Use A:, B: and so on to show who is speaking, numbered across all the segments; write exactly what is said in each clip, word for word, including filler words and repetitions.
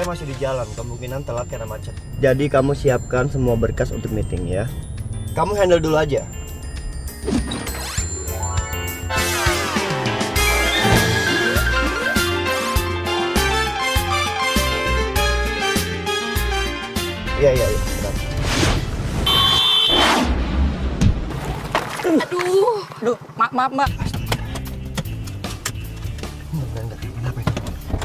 A: saya masih di jalan, kemungkinan telat karena macet. Jadi kamu siapkan semua berkas untuk meeting ya. Kamu handle dulu aja. Iya, iya, iya. Benar.
B: Aduh, aduh, maaf, maaf, Mbak.
A: Enggak, enggak, kenapa itu?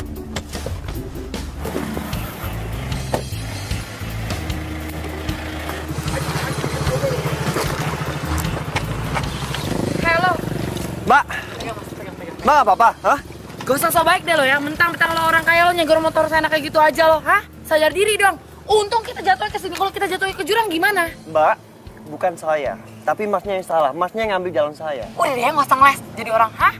B: Halo.
A: Mbak. Mbak, apa-apa? Hah?
B: Gak usah so baik deh lo ya, mentang-mentang lo orang kaya lo nyegur motor saya kayak gitu aja lo, hah? Sadar diri dong. Untung kita jatuhnya ke sini, kalau kita jatuhnya ke jurang gimana?
A: Mbak, bukan saya, tapi masnya yang salah. Masnya yang ngambil jalan saya.
B: Udah deh, nggak usah ngeles jadi orang, hah?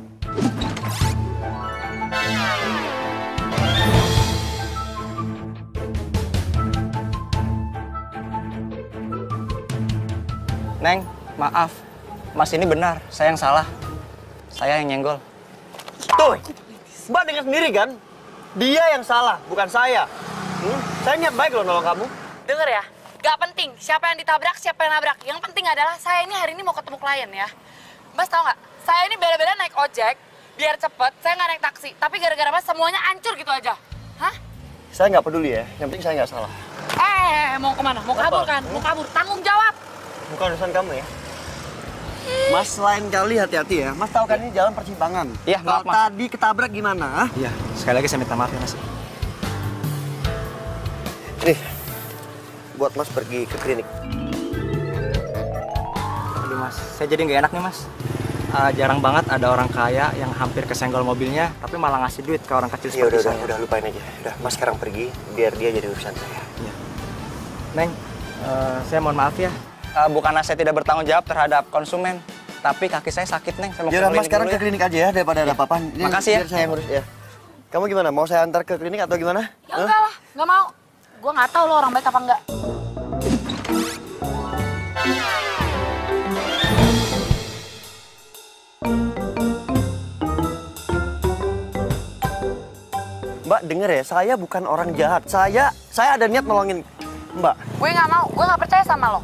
C: Neng, maaf. Mas ini benar, saya yang salah. Saya yang nyenggol.
A: Tuh, Mbak dengar sendiri kan? Dia yang salah, bukan saya. Hmm, saya niat baik loh nolong kamu.
B: Dengar ya, gak penting siapa yang ditabrak, siapa yang nabrak. Yang penting adalah saya ini hari ini mau ketemu klien ya. Mas tahu nggak? Saya ini bela-bela naik ojek biar cepet. Saya nggak naik taksi. Tapi gara-gara mas semuanya hancur gitu aja. Hah?
A: Saya nggak peduli ya. Yang penting saya nggak salah.
B: Eh, mau kemana? Mau kabur kan? Mau kabur? Tanggung jawab.
A: Bukan urusan kamu ya. Mas lain kali hati-hati ya. Mas tahu kan ini jalan persimpangan.
C: Iya,
A: Kalau
C: maaf, Mas.
A: tadi ketabrak gimana?
C: Iya, sekali lagi saya minta maaf ya, Mas.
A: Nih, buat Mas pergi ke klinik.
C: Aduh, Mas, saya jadi nggak enak nih, Mas. Uh, jarang banget ada orang kaya yang hampir kesenggol mobilnya, tapi malah ngasih duit ke orang kecil
A: Ya
C: seperti
A: udah,
C: saya.
A: udah, udah lupain aja. Udah, Mas sekarang pergi biar dia jadi urusan saya.
C: Iya. Neng, uh, saya mohon maaf ya. Uh, bukannya saya tidak bertanggung jawab terhadap konsumen, tapi kaki saya sakit, Neng. Saya mau
A: Ya
C: ke
A: udah, Mas
C: klinik
A: sekarang
C: dulu
A: ke klinik aja ya daripada ada apa-apa. Ini
C: Makasih ya.
A: Biar saya ngurus ya. Kamu gimana? Mau saya antar ke klinik atau gimana?
B: Ya enggak lah, nggak mau. Gue nggak tahu lo orang baik apa enggak.
A: Mbak denger ya, saya bukan orang jahat. Saya saya ada niat nolongin Mbak.
B: Gue nggak mau, gue nggak percaya sama lo.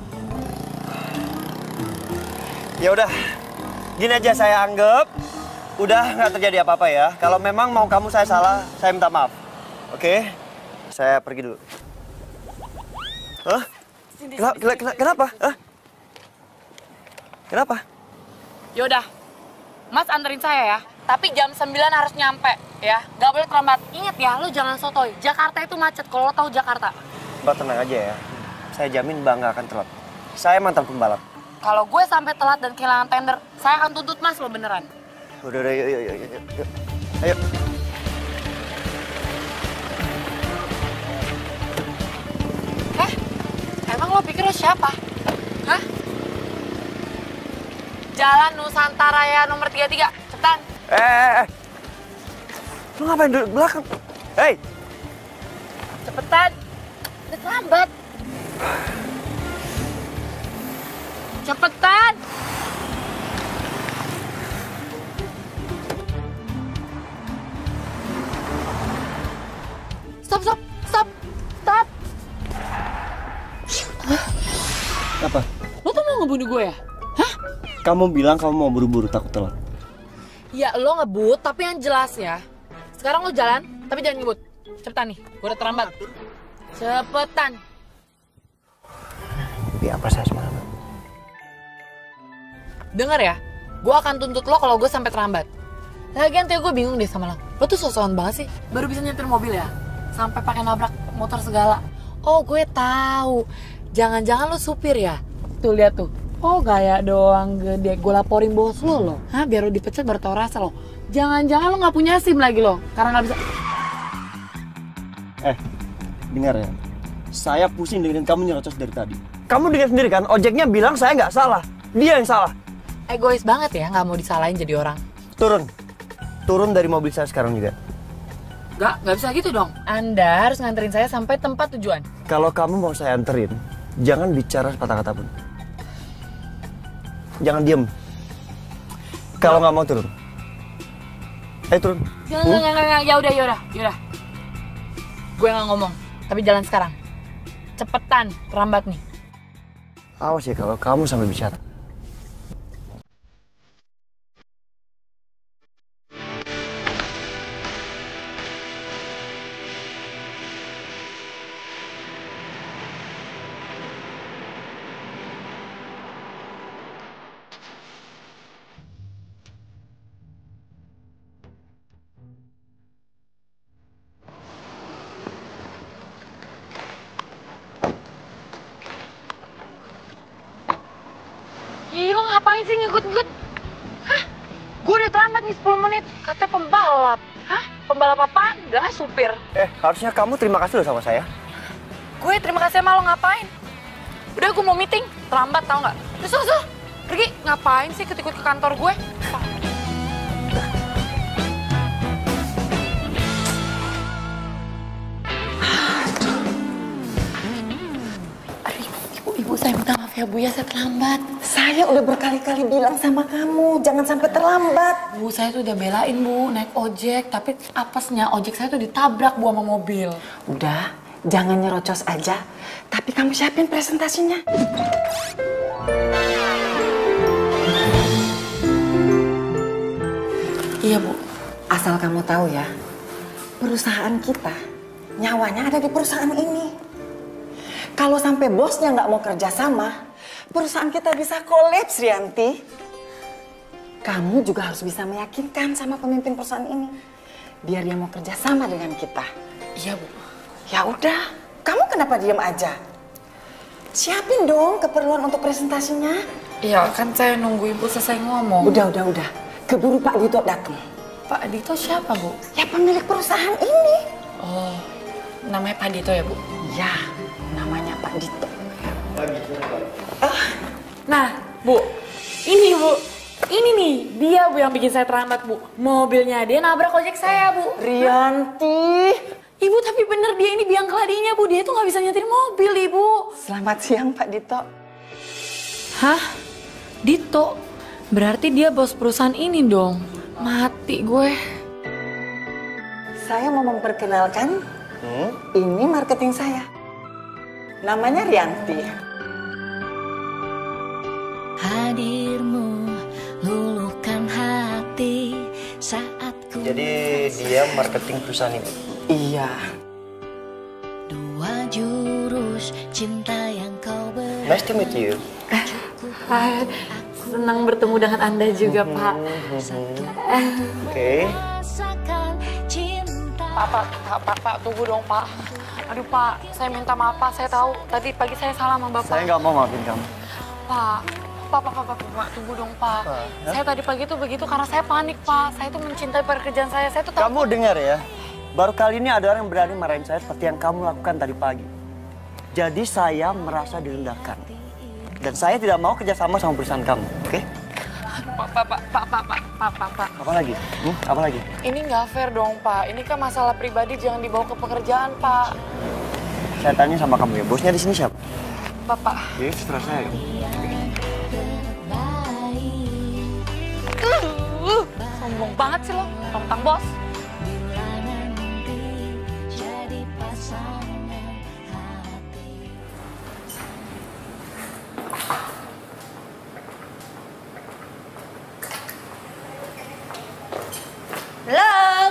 A: Ya udah, gini aja saya anggap udah nggak terjadi apa-apa ya. Kalau memang mau kamu saya salah, saya minta maaf. Oke? Saya pergi dulu. Hah? Kenapa? Kenapa? Kenapa? Hah? Kenapa?
B: Yaudah, Mas anterin saya ya. Tapi jam sembilan harus nyampe ya. Gak boleh terlambat. Ingat ya, lo jangan sotoy. Jakarta itu macet kalau lo tahu Jakarta.
A: Mbak tenang aja ya. Saya jamin Mbak nggak akan telat. Saya mantan pembalap.
B: Kalau gue sampai telat dan kehilangan tender, saya akan tuntut Mas lo beneran.
A: Udah, udah, yuk, yuk, yuk, yuk, yuk. Ayo.
B: Eh, emang lo pikir lo siapa? Hah? Jalan Nusantara ya nomor tiga puluh tiga, cepetan.
A: Eh, eh, eh. Lu ngapain duduk belakang? Hei!
B: Cepetan. Udah terlambat. Cepetan. Stop, stop, stop, stop.
A: Apa?
B: Lo tuh mau ngebunuh gue ya? Hah?
A: Kamu bilang kamu mau buru-buru takut telat.
B: Ya lo ngebut, tapi yang jelas ya. Sekarang lo jalan, tapi jangan ngebut. Cepetan nih, gue udah terlambat. Cepetan.
A: Tapi apa saya semangat?
B: Dengar ya, gue akan tuntut lo kalau gue sampai terlambat. Lagian tuh gue bingung deh sama lo. Lo tuh sosokan banget sih. Baru bisa nyetir mobil ya, sampai pakai nabrak motor segala. Oh gue tahu. Jangan-jangan lo supir ya? Tuh lihat tuh. Oh gaya doang gede. Gue laporin bos lo lo. Hah biar lo dipecat baru tau rasa lo. Jangan-jangan lo nggak punya SIM lagi lo, karena nggak bisa.
A: Eh, dengar ya. Saya pusing dengerin kamu nyerocos dari tadi. Kamu dengar sendiri kan, ojeknya bilang saya nggak salah. Dia yang salah.
B: Egois banget ya, nggak mau disalahin jadi orang.
A: Turun. Turun dari mobil saya sekarang juga.
B: Nggak, nggak bisa gitu dong. Anda harus nganterin saya sampai tempat tujuan.
A: Kalau kamu mau saya anterin, jangan bicara sepatah kata pun. Jangan diem. Kalau nggak mau turun. Ayo turun.
B: Jangan, jangan, jangan, ya udah, ya udah, ya udah. Gue nggak ngomong, tapi jalan sekarang. Cepetan, terlambat nih.
A: Awas ya kalau kamu sampai bicara.
B: Ih, lo ngapain sih ngikut-ngikut? Hah? Gue udah terlambat nih sepuluh menit. Katanya pembalap. Hah? Pembalap apa? Enggak lah, supir.
A: Eh, harusnya kamu terima kasih loh sama saya.
B: Gue terima kasih sama lo ngapain? Udah, gue mau meeting. Terlambat tau nggak? Terus, terus, terus. Pergi. Ngapain sih ikut-ikut ke kantor gue? Ibu, saya minta maaf ya Bu ya, saya terlambat.
D: Saya udah berkali-kali bilang sama kamu, jangan sampai terlambat.
B: Bu, saya tuh udah belain Bu, naik ojek. Tapi apesnya ojek saya tuh ditabrak Bu sama mobil.
D: Udah, jangan nyerocos aja. Tapi kamu siapin presentasinya.
B: Iya Bu.
D: Asal kamu tahu ya, perusahaan kita, nyawanya ada di perusahaan ini. Kalau sampai bosnya nggak mau kerja sama, perusahaan kita bisa kolaps, Rianti. Kamu juga harus bisa meyakinkan sama pemimpin perusahaan ini, biar dia mau kerja sama dengan kita.
B: Iya Bu.
D: Ya udah, kamu kenapa diem aja? Siapin dong keperluan untuk presentasinya.
B: Iya, kan saya nunggu Ibu selesai ngomong.
D: Udah, udah, udah. Keburu Pak Dito datang.
B: Pak Dito siapa Bu?
D: Ya pemilik perusahaan ini.
B: Oh, namanya Pak Dito ya Bu?
D: Ya, namanya Pak Dito.
B: Nah, Bu, ini Bu, ini nih dia Bu yang bikin saya terlambat Bu. Mobilnya dia nabrak ojek saya Bu.
D: Rianti.
B: Ibu tapi bener dia ini biang keladinya Bu, dia tuh nggak bisa nyetir mobil Ibu.
D: Selamat siang Pak Dito.
B: Hah? Dito? Berarti dia bos perusahaan ini dong. Mati gue.
D: Saya mau memperkenalkan,
A: Hmm?
D: ini marketing saya. Namanya Rianti.
E: Hadirmu luluhkan hati saat ku
A: Jadi dia marketing perusahaan ini.
D: Iya.
E: dua jurus cinta yang kau beri.
A: Nice to meet you.
B: Hai, senang bertemu dengan Anda juga Pak.
A: Oke.
E: Rasakan cinta.
B: Pak, Pak, Pak, Pak, Pak, tunggu dong Pak. Aduh Pak, saya minta maaf Pak, saya tahu tadi pagi saya salah sama Bapak.
A: Saya nggak mau maafin kamu.
B: Pak, Pak, Pak, Pak, Pak, Pak, tunggu dong Pak. Saya tadi pagi tuh begitu karena saya panik Pak. Saya tuh mencintai pekerjaan saya, saya tuh tahu.
A: Kamu dengar ya, baru kali ini ada orang yang berani marahin saya seperti yang kamu lakukan tadi pagi. Jadi saya merasa direndahkan. Dan saya tidak mau kerjasama sama perusahaan kamu, oke?
B: Pak, Pak, Pak, Pak, Pak, Pak, Pak, Pak, Pak.
A: Apa lagi? Hmm? Apa lagi?
B: Ini nggak fair dong Pak. Ini kan masalah pribadi, jangan dibawa ke pekerjaan Pak.
A: Saya tanya sama kamu ya, bosnya di sini siapa?
B: Bapak.
A: Ya, setelah saya.
B: Uh, sombong banget sih lo, tentang bos.
E: Bila nanti jadi pasangan hati.
F: Halo.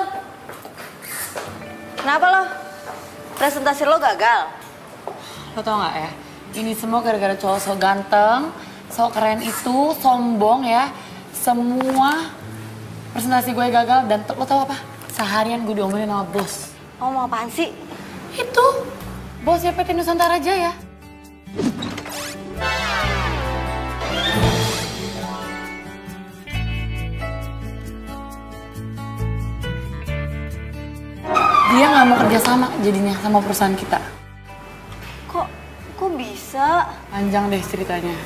F: Kenapa lo? Presentasi lo gagal?
B: Lo tau gak ya, ini semua gara-gara cowok so ganteng, so keren itu, sombong ya. Semua presentasi gue gagal dan lo tau apa? Seharian gue diomelin sama bos.
F: Oh, mau apaan sih?
B: Itu, bosnya P T Nusantara Jaya. Dia nggak mau kerja sama jadinya sama perusahaan kita.
F: Kok, kok bisa?
B: Panjang deh ceritanya.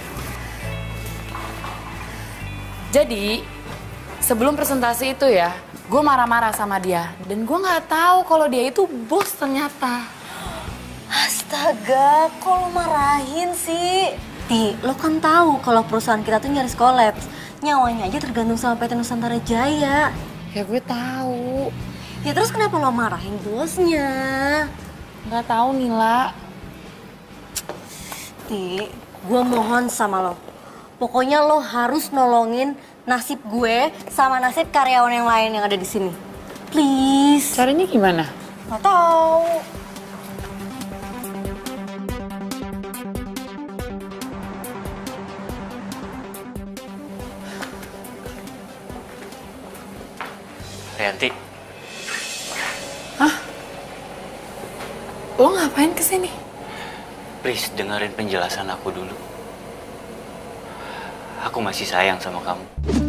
B: Jadi, sebelum presentasi itu ya, gue marah-marah sama dia. Dan gue nggak tahu kalau dia itu bos ternyata.
F: Astaga, kok lo marahin sih? Ti, lo kan tahu kalau perusahaan kita tuh nyaris kolaps. Nyawanya aja tergantung sama P T Nusantara Jaya.
B: Ya gue tahu.
F: Ya terus kenapa lo marahin bosnya?
B: Nggak tahu Nila.
F: Ti, gue mohon sama lo. Pokoknya lo harus nolongin nasib gue sama nasib karyawan yang lain yang ada di sini. Please.
B: Caranya gimana?
F: Nggak tahu.
G: Rianti.
B: Hah? Lo ngapain kesini?
G: Please dengerin penjelasan aku dulu. Aku masih sayang sama kamu.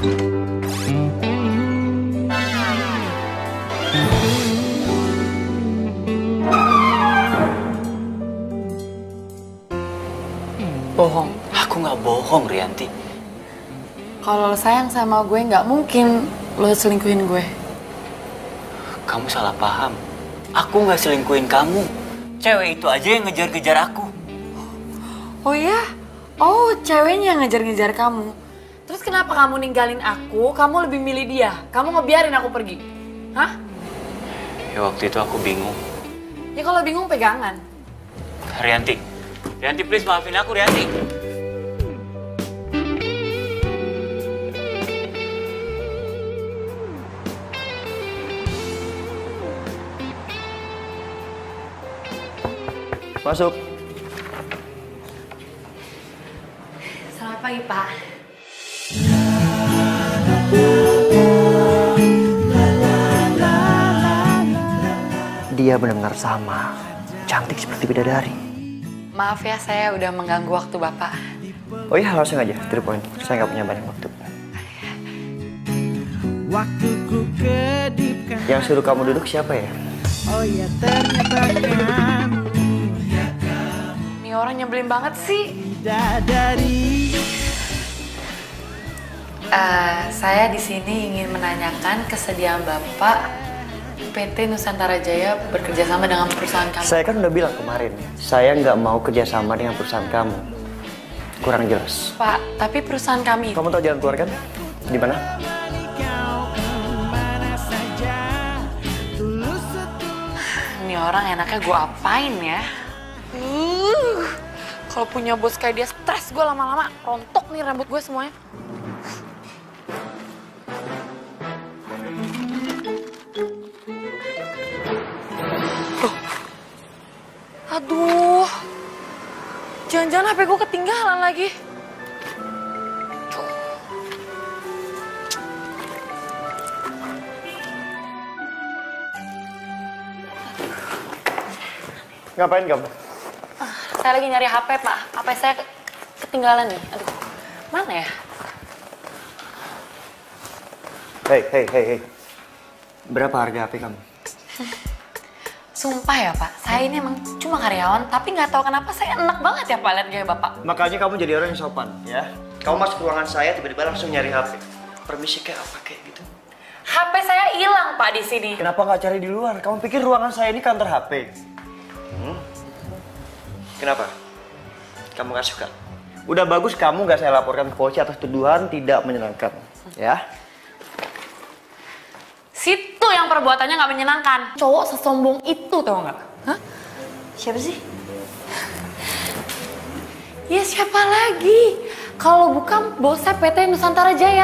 B: Bohong.
G: Aku nggak bohong, Rianti.
B: Kalau lo sayang sama gue, nggak mungkin lo selingkuhin gue.
G: Kamu salah paham. Aku nggak selingkuhin kamu. Cewek itu aja yang ngejar-ngejar aku.
B: Oh iya? Oh, ceweknya yang ngejar-ngejar kamu. Terus kenapa kamu ninggalin aku, kamu lebih milih dia? Kamu ngebiarin aku pergi? Hah?
G: Ya waktu itu aku bingung.
B: Ya kalau bingung pegangan.
G: Rianti. Rianti, please maafin aku, Rianti.
A: Masuk.
B: Selamat pagi, Pak.
A: Dia benar-benar sama, cantik seperti bidadari.
B: Maaf ya, saya udah mengganggu waktu Bapak.
A: Oh iya, langsung aja, to the point. Saya nggak punya banyak waktu. Yang suruh kamu duduk siapa ya?
H: Oh ya ternyata kamu.
B: Ini orang nyebelin banget sih.
H: Dari
B: Uh, saya di sini ingin menanyakan kesediaan Bapak P T Nusantara Jaya bekerja sama dengan perusahaan kamu.
A: Saya kan udah bilang kemarin, saya nggak mau kerjasama dengan perusahaan kamu. Kurang jelas.
B: Pak, tapi perusahaan kami.
A: Kamu tahu jalan keluar kan? Di mana?
B: Ini orang enaknya gue apain ya? Uh, kalau punya bos kayak dia stres gue lama-lama, rontok nih rambut gue semuanya. Aduh, jangan-jangan H P gue ketinggalan lagi.
A: Ngapain kamu?
B: Saya lagi nyari H P, Pak. H P saya ketinggalan nih. Aduh, mana ya?
A: Hei, hei, hei, hei. Berapa harga H P kamu?
B: Sumpah ya Pak, saya ini emang cuma karyawan, tapi nggak tahu kenapa saya enak banget ya Pak lihat gaya Bapak.
A: Makanya kamu jadi orang yang sopan, ya. Kamu masuk ruangan saya, tiba-tiba langsung nyari H P. Permisi kayak apa kayak gitu?
B: H P saya hilang Pak di sini.
A: Kenapa nggak cari di luar? Kamu pikir ruangan saya ini kantor H P? Hmm? Kenapa? Kamu nggak suka? Udah bagus kamu nggak saya laporkan ke polisi atas tuduhan tidak menyenangkan, ya?
B: Situ yang perbuatannya nggak menyenangkan. Cowok sesombong itu tau nggak? Hah?
F: Siapa sih?
B: Ya siapa lagi? Kalau bukan bosnya P T Nusantara Jaya.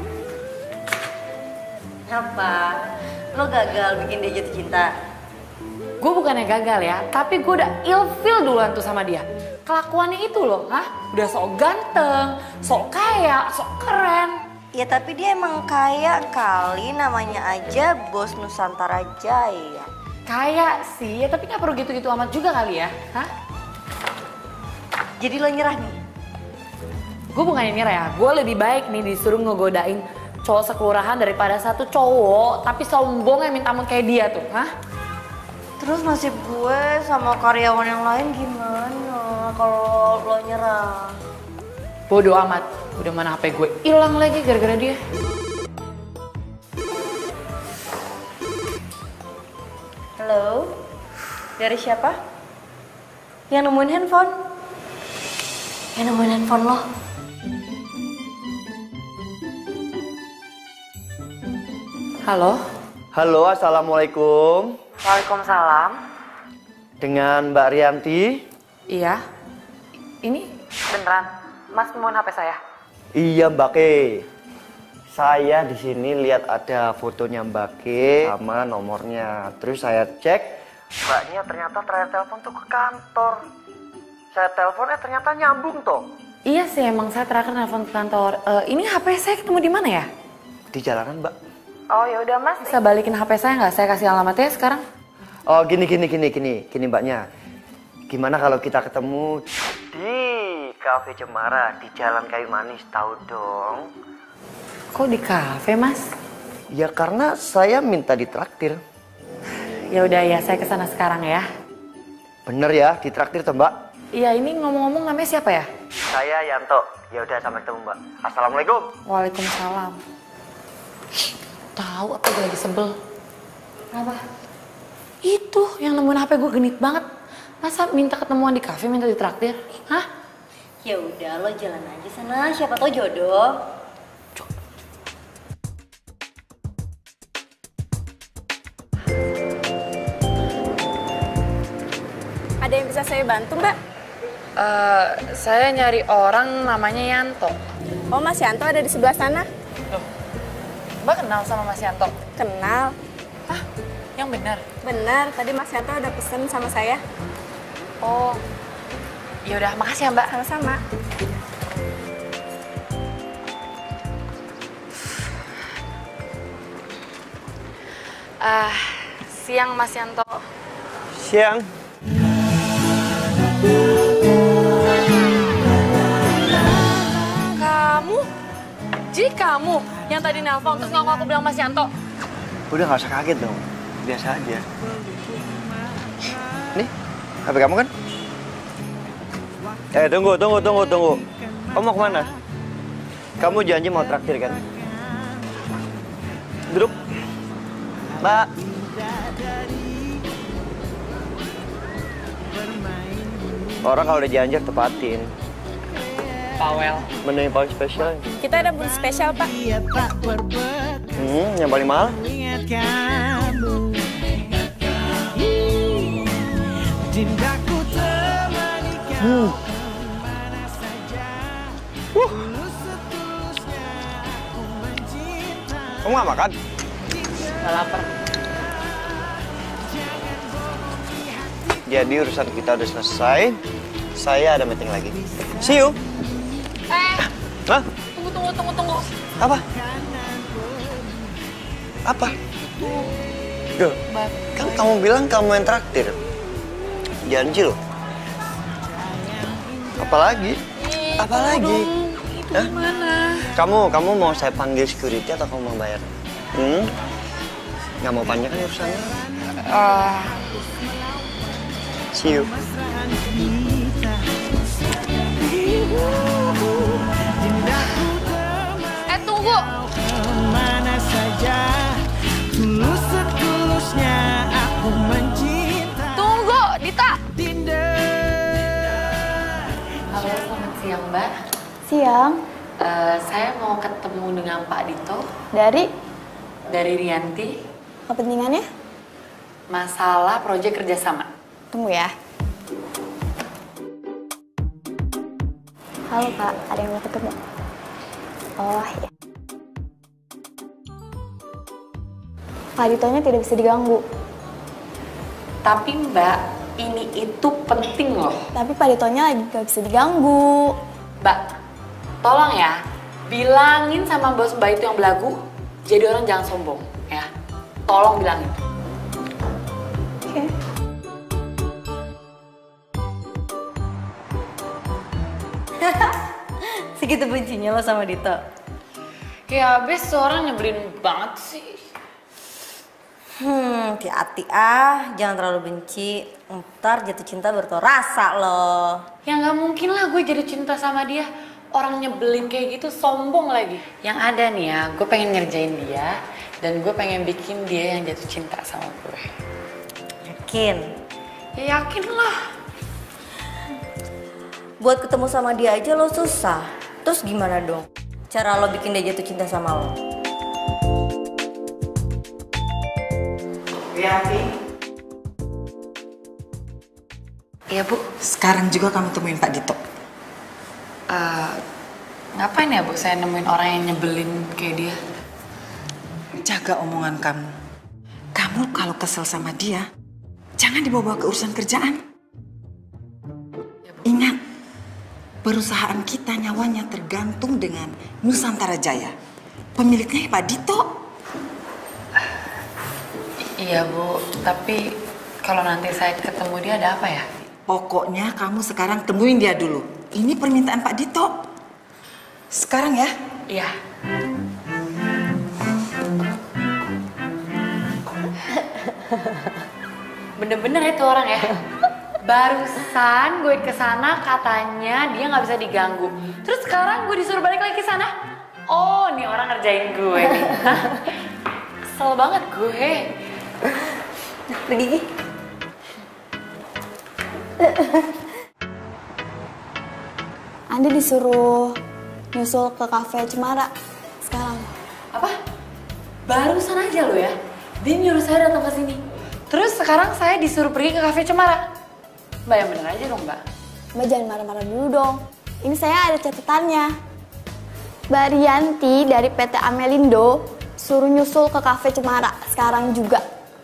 F: Apa? Lo gagal bikin dia jatuh cinta?
B: Gue bukannya gagal ya, tapi gue udah ilfeel duluan tuh sama dia. Kelakuannya itu loh, hah? Udah sok ganteng, sok kaya, sok keren.
F: Ya tapi dia emang kaya kali, namanya aja bos Nusantara Jaya.
B: Kaya sih, ya tapi nggak perlu gitu-gitu amat juga kali ya, hah?
F: Jadi lo nyerah nih?
B: Gue bukannya nyerah ya, gue lebih baik nih disuruh ngegodain cowok sekelurahan daripada satu cowok tapi sombong yang minta ampun kayak dia tuh, hah?
F: Terus nasib gue sama karyawan yang lain gimana kalau lo nyerah?
B: Bodoh amat, udah mana H P gue hilang lagi gara-gara dia.
F: Halo, dari siapa? Yang nemuin handphone? Yang nemuin handphone lo?
B: Halo?
A: Halo, assalamualaikum.
B: Waalaikumsalam.
A: Dengan Mbak Rianti?
B: Iya. Ini beneran, Mas nemuin H P saya?
A: Iya Mbak Ke. Saya di sini lihat ada fotonya Mbak Ke sama nomornya. Terus saya cek, Mbaknya ternyata terakhir telepon tuh ke kantor. Saya teleponnya ternyata nyambung toh.
B: Iya sih, emang saya terakhir nelfon ke kantor. Uh, ini H P saya ketemu di mana ya?
A: Di jalanan Mbak.
B: Oh ya udah Mas, bisa balikin H P saya nggak? Saya kasih alamatnya sekarang.
A: Oh gini gini gini gini gini Mbaknya. Gimana kalau kita ketemu di Cafe Cemara di Jalan Kayu Manis, tahu dong?
B: Kok di kafe Mas?
A: Ya karena saya minta ditraktir.
B: Ya udah ya, saya kesana sekarang ya.
A: Bener ya, ditraktir toh Mbak?
B: Iya, ini ngomong-ngomong namanya siapa ya?
A: Saya Yanto. Ya udah sampai ketemu Mbak. Assalamualaikum.
B: Waalaikumsalam. Tahu apa gue lagi sebel? Apa? Itu yang nemuin H P gue genit banget. Masa minta ketemuan di kafe minta ditraktir? Hah?
F: Ya udah lo jalan aja sana, siapa tau jodoh.
I: Ada yang bisa saya bantu, Mbak?
B: Uh, saya nyari orang namanya Yanto.
I: Oh, Mas Yanto ada di sebelah sana?
B: Loh, Mbak kenal sama Mas Yanto?
I: Kenal.
B: Hah? Yang benar?
I: Benar, tadi Mas Yanto udah pesen sama saya.
B: Oh, ya udah, makasih ya Mbak.
I: Sama-sama.
B: Ah, uh, siang Mas Yanto.
A: Siang.
B: Kamu? Jadi kamu yang tadi nelpon terus ngaku aku bilang Mas Yanto?
A: Udah nggak usah kaget dong, biasa aja. Nih, H P kamu kan? Eh, tunggu, tunggu, tunggu, tunggu. Kamu mau kemana? Kamu janji mau traktir kan? Duduk. Mbak. Orang kalau udah janji tepatin.
B: Pawel.
A: Menu yang paling spesial.
I: Kita ada menu spesial, Pak.
A: Hmm, yang paling mahal? Hmm. Uh. Kamu nggak makan?
B: Nggak lapar.
A: Jadi urusan kita udah selesai. Saya ada meeting lagi. See you.
B: Eh.
A: Hah?
B: Tunggu, tunggu, tunggu, tunggu.
A: Apa? Apa? Duh, kan kamu bilang kamu yang traktir. Janji loh. Apalagi? Apalagi?
B: Itu gimana?
A: Kamu, kamu mau saya panggil security atau kamu mau bayar? Hmm? Nggak mau panjang kan urusannya?
B: Uh,
A: See you.
B: Eh, tunggu.
H: Mana saja tulus setulusnya aku mencinta.
B: Tunggu, Dita.
H: Dinda.
B: Halo, selamat siang, Mbak.
I: Siang.
B: Uh, saya mau ketemu dengan Pak Dito.
I: Dari?
B: Dari Rianti.
I: Kepentingannya?
B: Masalah proyek kerjasama.
I: Tunggu ya. Halo Pak, ada yang mau ketemu? Oh ya. Pak Ditonya tidak bisa diganggu.
B: Tapi Mbak, ini itu penting loh.
I: Tapi Pak Ditonya lagi gak bisa diganggu.
B: Mbak, tolong ya, bilangin sama bos Mbak itu yang belagu, jadi orang jangan sombong ya. Tolong bilangin.
I: Oke. Okay.
F: Segitu bencinya lo sama Dito?
B: Ya abis seorang nyebelin banget sih.
F: Hmm, hati-hati ah, jangan terlalu benci. Ntar jatuh cinta baru tau rasa lo.
B: Ya nggak mungkin lah gue jadi cinta sama dia. Orang nyebelin kayak gitu, sombong lagi. Yang ada nih ya, gue pengen ngerjain dia. Dan gue pengen bikin dia yang jatuh cinta sama gue.
F: Yakin?
B: Ya yakin lah.
F: Buat ketemu sama dia aja lo susah. Terus gimana dong cara lo bikin dia jatuh cinta sama lo?
A: Rianti.
B: Iya, Bu.
D: Sekarang juga kamu temuin Pak Dito.
B: Uh, ngapain ya, Bu, saya nemuin orang yang nyebelin kayak dia?
D: Jaga omongan kamu. Kamu kalau kesel sama dia, jangan dibawa ke urusan kerjaan. Ingat, perusahaan kita nyawanya tergantung dengan Nusantara Jaya. Pemiliknya Pak Dito.
B: Iya, Bu. Tapi kalau nanti saya ketemu dia ada apa ya?
D: Pokoknya kamu sekarang temuin dia dulu. Ini permintaan Pak Dito. Sekarang ya?
B: Iya. Bener-bener itu orang ya. Barusan gue kesana katanya dia nggak bisa diganggu. Terus sekarang gue disuruh balik lagi ke sana. Oh, nih orang ngerjain gue nih. Kesel banget gue.
F: Pergi Gi.
I: Andi disuruh nyusul ke kafe Cemara sekarang.
B: Apa? Barusan aja lo ya. Dia nyuruh saya datang ke sini. Terus sekarang saya disuruh pergi ke kafe Cemara. Mbak yang bener aja dong, Mbak.
I: Mbak jangan marah-marah dulu dong. Ini saya ada catatannya. Mbak Rianti dari P T Amelindo suruh nyusul ke kafe Cemara sekarang juga.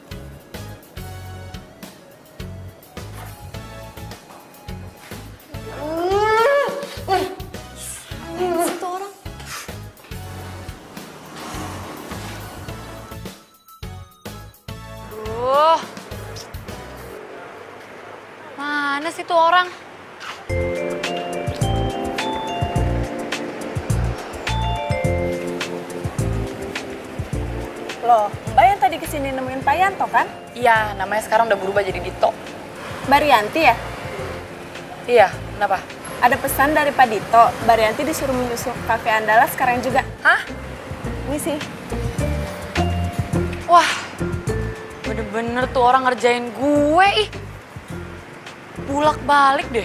I: Itu orang.
B: Duh. Mana sih tuh orang?
J: Loh, Mbak yang tadi kesini nemuin Pak Yanto kan?
B: Iya, namanya sekarang udah berubah jadi Dito.
J: Mbak Rianti ya?
B: Iya, kenapa?
J: Ada pesan dari Pak Dito, Mbak Rianti disuruh menyusul ke kafe Andala sekarang juga.
B: Hah?
J: Ini sih.
B: Wah, bener-bener tuh orang ngerjain gue, ih. Bulak-balik deh.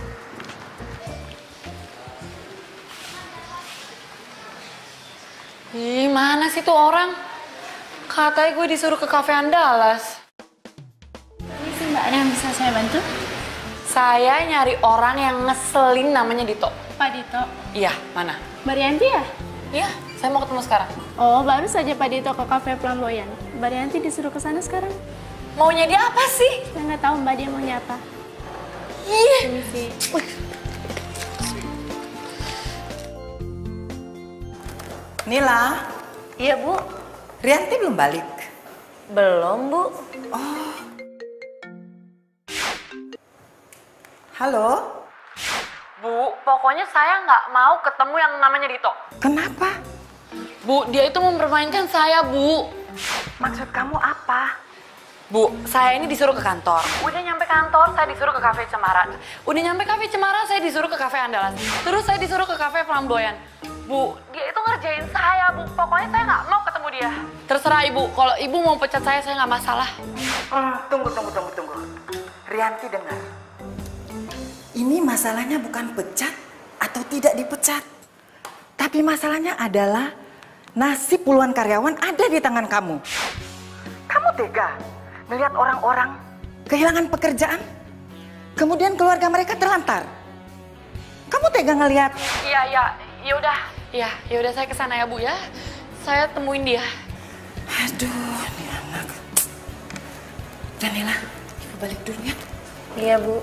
B: Ih, mana sih tuh orang? Katanya gue disuruh ke kafe Andalas.
I: Ini sih Mbak, ada yang bisa saya bantu?
B: Saya nyari orang yang ngeselin namanya Dito.
I: Pak Dito.
B: Iya, mana?
I: Mbak Rianti ya?
B: Iya, saya mau ketemu sekarang.
I: Oh, baru saja Pak Dito ke kafe Flamboyan. Mbak Rianti disuruh ke sana sekarang.
B: Maunya dia apa sih?
I: Saya nggak tahu Mbak dia maunya apa.
B: Ih.
I: Ini sih.
D: Nila.
F: Iya, Bu.
D: Rianti belum balik?
F: Belum, Bu.
D: Oh. Halo?
B: Bu, pokoknya saya nggak mau ketemu yang namanya Dito.
D: Kenapa?
B: Bu, dia itu mempermainkan saya, Bu.
D: Maksud kamu apa?
B: Bu, saya ini disuruh ke kantor. Udah nyampe kantor, saya disuruh ke kafe Cemara. Udah nyampe kafe Cemara, saya disuruh ke kafe Andalas. Terus saya disuruh ke kafe Flamboyan. Bu, dia itu ngerjain saya, Bu. Pokoknya saya nggak mau ketemu dia. Terserah Ibu, kalau Ibu mau pecat saya, saya nggak masalah.
D: Hmm, tunggu, tunggu, tunggu, tunggu. Rianti dengar. Ini masalahnya bukan pecat atau tidak dipecat. Tapi masalahnya adalah nasib puluhan karyawan ada di tangan kamu. Kamu tega melihat orang-orang kehilangan pekerjaan, kemudian keluarga mereka terlantar. Kamu tega ngelihat?
B: Iya, iya, yaudah, iya, yaudah saya kesana ya Bu ya. Saya temuin dia.
D: Aduh, ini anak. Danila, ibu balik dulu ya.
F: Iya, Bu.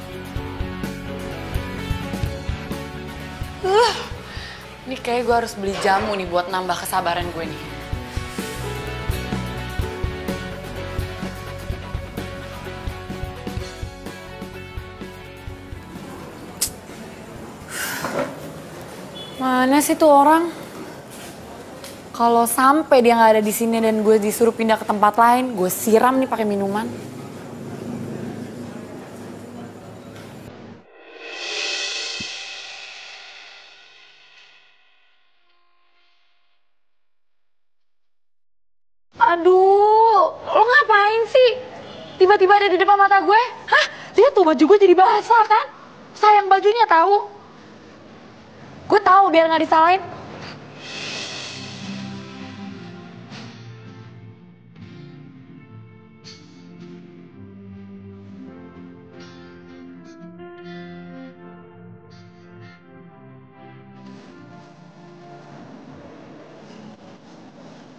B: Uh, ini kayak gue harus beli jamu nih buat nambah kesabaran gue nih. Mana sih tuh orang? Kalau sampai dia nggak ada di sini dan gue disuruh pindah ke tempat lain, gue siram nih pakai minuman. Aduh, lo ngapain sih? Tiba-tiba ada di depan mata gue? Hah? Lihat tuh baju gue jadi basah kan? Sayang bajunya tahu. Gue tahu biar nggak disalahin.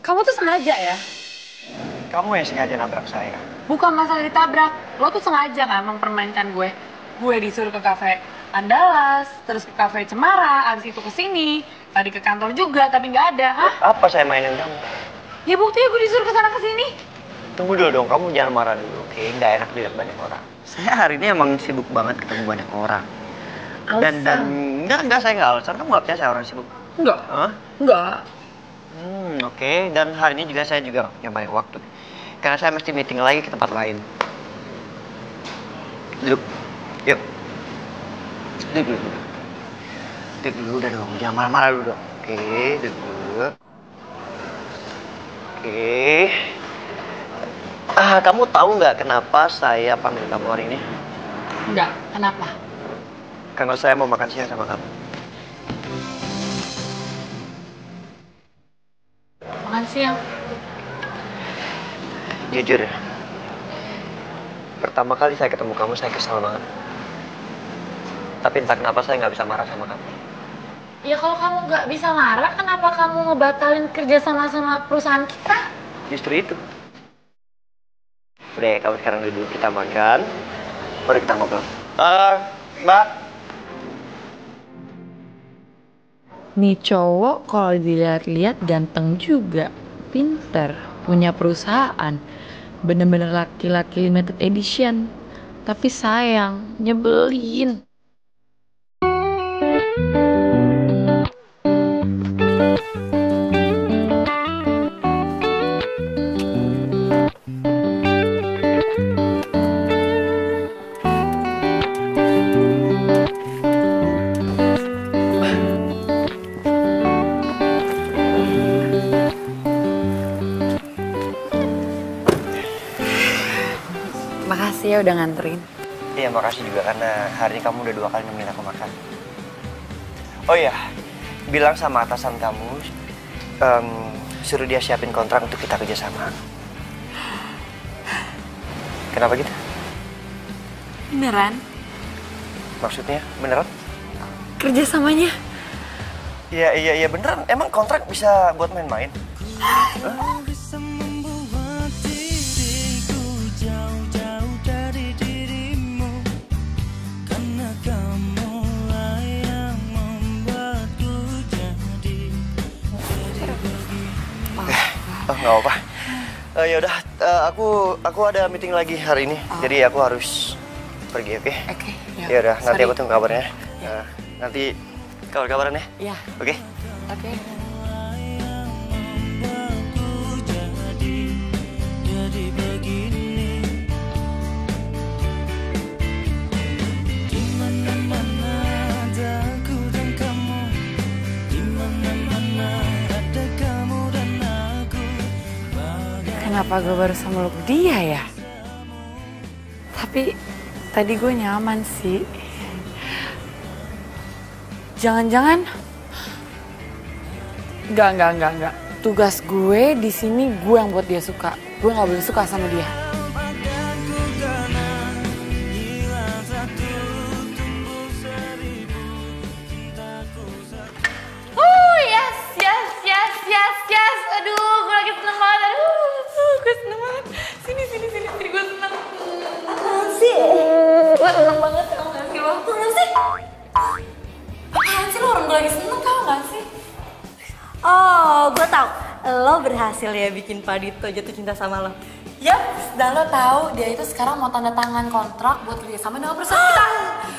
B: Kamu tuh sengaja ya?
A: Kamu yang sengaja nabrak saya.
B: Bukan masalah ditabrak. Lo tuh sengaja kan mempermainkan gue. Gue disuruh ke kafe Andalas, terus ke kafe Cemara, abis itu ke sini. Tadi ke kantor juga, tapi nggak ada. Hah?
A: Apa saya mainin kamu?
B: Ya buktinya gue disuruh ke sana ke sini.
A: Tunggu dulu dong, kamu jangan marah dulu, oke? Nggak enak dilihat banyak orang. Saya hari ini emang sibuk banget ketemu banyak orang. Dan dan enggak enggak saya nggak alasan. Kamu nggak percaya saya orang sibuk?
B: Enggak.
A: Hah?
B: Enggak.
A: Hmm, oke. Okay. Dan hari ini juga saya juga punya banyak waktu. Karena saya mesti meeting lagi ke tempat lain. Duduk. Yuk. Duduk dulu. Duduk dulu udah dong. Jangan marah-marah dulu dong. Oke, okay, duduk dulu. Oke. Okay. Ah, kamu tahu nggak kenapa saya panggil kamu hari ini?
B: Enggak. Kenapa?
A: Karena saya mau makan siang sama kamu.
B: Makan siang?
A: Jujur ya, pertama kali saya ketemu kamu, saya kesal banget. Tapi entah kenapa saya nggak bisa marah sama kamu.
B: Ya kalau kamu nggak bisa marah, kenapa kamu ngebatalin kerja sama sama perusahaan kita?
A: Justru itu. Udah, kamu sekarang duduk, kita makan, baru kita ngobrol. Uh, Mbak.
B: Nih cowok kalau dilihat-lihat ganteng juga, pinter, punya perusahaan. Bener-bener laki-laki limited edition. Tapi sayang, nyebelin. Makasih ya udah nganterin.
A: Iya, makasih juga karena hari ini kamu udah dua kali nemenin aku makan. Oh iya, bilang sama atasan kamu, um, suruh dia siapin kontrak untuk kita kerjasama. Kenapa gitu?
B: Beneran?
A: Maksudnya beneran?
B: Kerjasamanya?
A: Iya, iya, iya beneran. Emang kontrak bisa buat main-main? Huh? Oh, nggak apa-apa. Uh, ya udah, uh, aku aku ada meeting lagi hari ini, oh. Jadi aku harus pergi, oke? Okay?
B: Oke. Okay,
A: ya udah, nanti aku tunggu kabarnya. Ya. Uh, nanti kabar-kabaran ya.
B: Iya.
A: Oke? Okay?
B: Oke. Okay. Kenapa gue baru meluk dia ya? Tapi tadi gue nyaman sih. Jangan-jangan Enggak, enggak, enggak, enggak. Tugas gue di sini gue yang buat dia suka. Gue nggak boleh suka sama dia. Oh yes, yes, yes, yes, yes. Aduh, gue lagi seneng banget. Aduh, gue seneng banget. Sini, sini, sini, sini. Gue seneng. Apaan sih? Gue seneng banget. Tau gak sih lo? Apaan sih? Apaan sih lo? Orang gue lagi seneng, tau gak sih?
F: Oh, gue tau. Lo berhasil ya bikin Pak Dito jatuh cinta sama lo.
B: Yap, dan lo tahu dia itu sekarang mau tanda tangan kontrak buat kerjasama dengan perusahaan kita.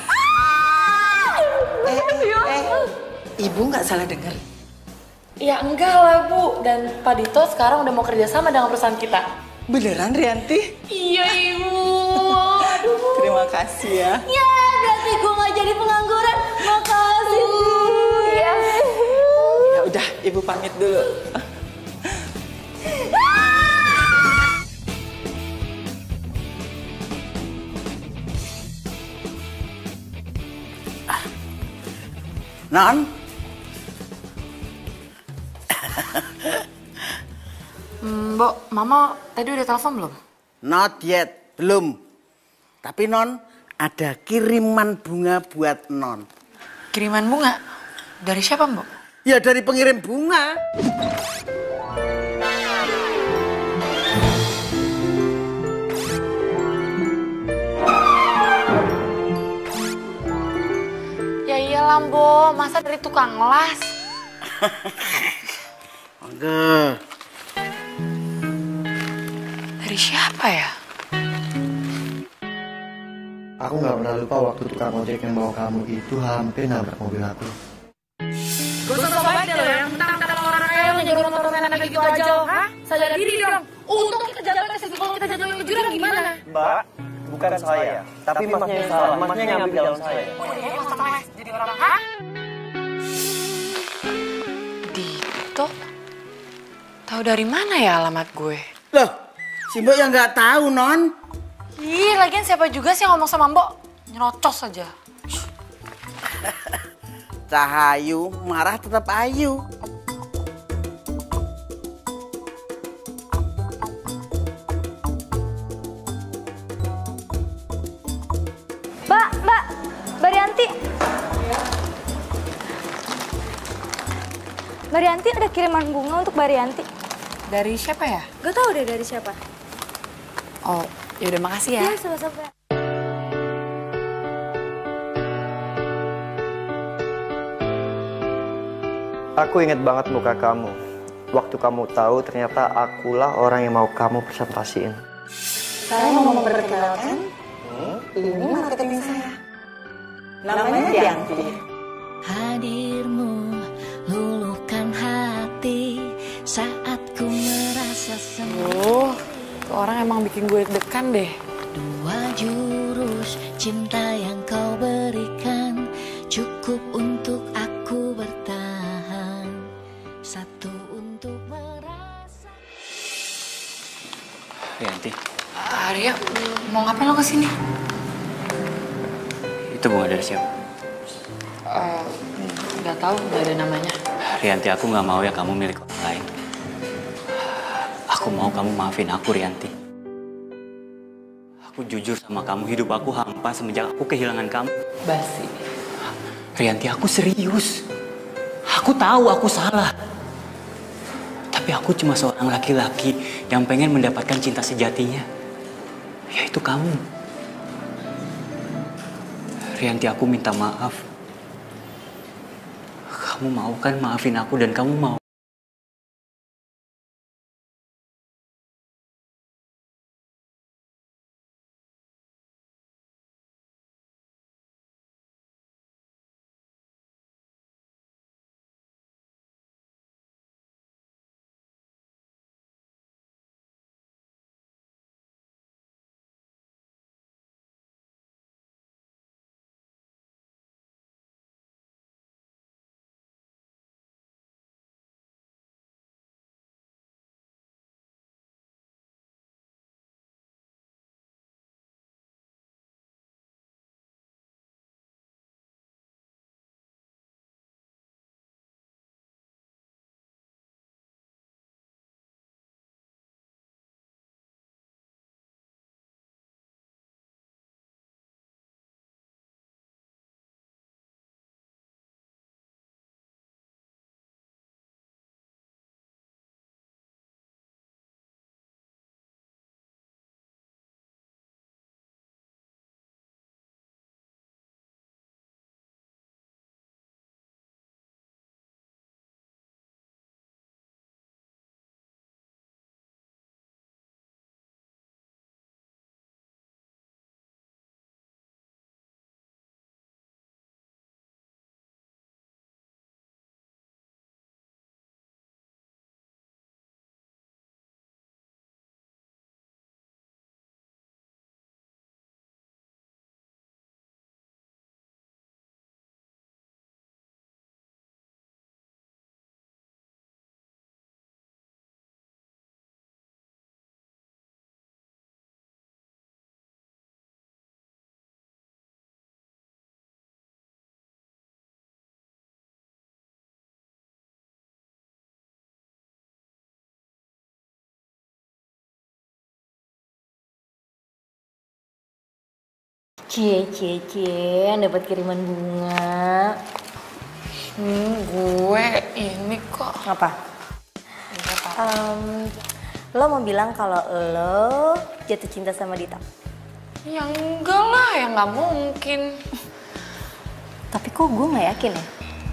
D: Eh, eh, eh, Ibu nggak salah dengar.
B: Ya enggak lah Bu, dan Pak Dito sekarang udah mau kerjasama dengan perusahaan kita.
D: Beneran Rianti?
B: Iya Ibu. Aduh.
D: Terima kasih ya.
F: Ya, berarti gue nggak jadi pengangguran. Makasih.
B: Iya.
D: Ya udah, Ibu pamit dulu. Non?
B: Hmm, Mbok, Mama tadi udah telepon belum?
K: Not yet, belum. Tapi Non, ada kiriman bunga buat Non.
B: Kiriman bunga? Dari siapa, Mbok?
K: Ya dari pengirim bunga.
B: Bo, masa dari tukang las?
K: Enggak.
B: Dari siapa ya?
A: Aku nggak pernah lupa waktu tukang ojek yang bawa kamu itu hampir nabrak mobil aku.
B: Gak usah sok baik deh lo yang mentang-mentang orang kaya lo ngejar motor enak kayak gitu aja lo, ha? Sadar diri dong. Untung kita jatuhin ke situ, kalau kita jatuhin ke jurang gimana?
A: Mbak, bukan saya, tapi masnya yang salah, masnya yang ngambil jalan saya.
B: Oh iya, mas stres jadi orang, ha? Dito? Tahu dari mana ya alamat gue?
K: Loh, si Mbok yang nggak tahu, Non.
B: Ih, lagian siapa juga sih yang ngomong sama Mbok? Nyerocos aja.
K: Cahayu, marah tetap ayu.
F: Mbak, Mbak, Mbak Rianti. Mbak Rianti ada kiriman bunga untuk Mbak Rianti.
B: Dari siapa ya?
F: Gak tahu deh dari siapa.
B: Oh, yaudah makasih ya.
F: Iya, sama-sama.
A: Aku inget banget muka kamu. Waktu kamu tahu ternyata akulah orang yang mau kamu presentasiin.
D: Saya mau memperkenalkan, hmm? ini marketing saya. Namanya Rianti.
E: Hadirmu luluhkan hati saat ku merasa sendiri.
B: Oh, tuh orang emang bikin gue deg-degan deh.
E: Dua jurus cinta yang kau berikan cukup untuk aku bertahan. Satu untuk merasa.
G: Rianti,
B: Arya, mau ngapain lo kesini?
G: itu bunga dari siapa?
B: Uh, gak tahu, gak ada namanya.
G: Rianti, aku nggak mau ya kamu milik orang lain. Aku mau kamu maafin aku, Rianti. Aku jujur sama kamu, hidup aku hampa semenjak aku kehilangan kamu.
B: Basi.
G: Rianti, aku serius. Aku tahu aku salah. Tapi aku cuma seorang laki-laki yang pengen mendapatkan cinta sejatinya. Yaitu kamu. Rianti, aku minta maaf. Kamu mau kan maafin aku dan kamu mau?
F: Cie, cie, cie, dapat kiriman bunga.
B: Hmm, gue ini kok.
F: Apa? Um, lo mau bilang kalau lo jatuh cinta sama Dita?
B: Ya enggak lah, ya nggak mungkin.
F: Tapi kok gue nggak yakin ya?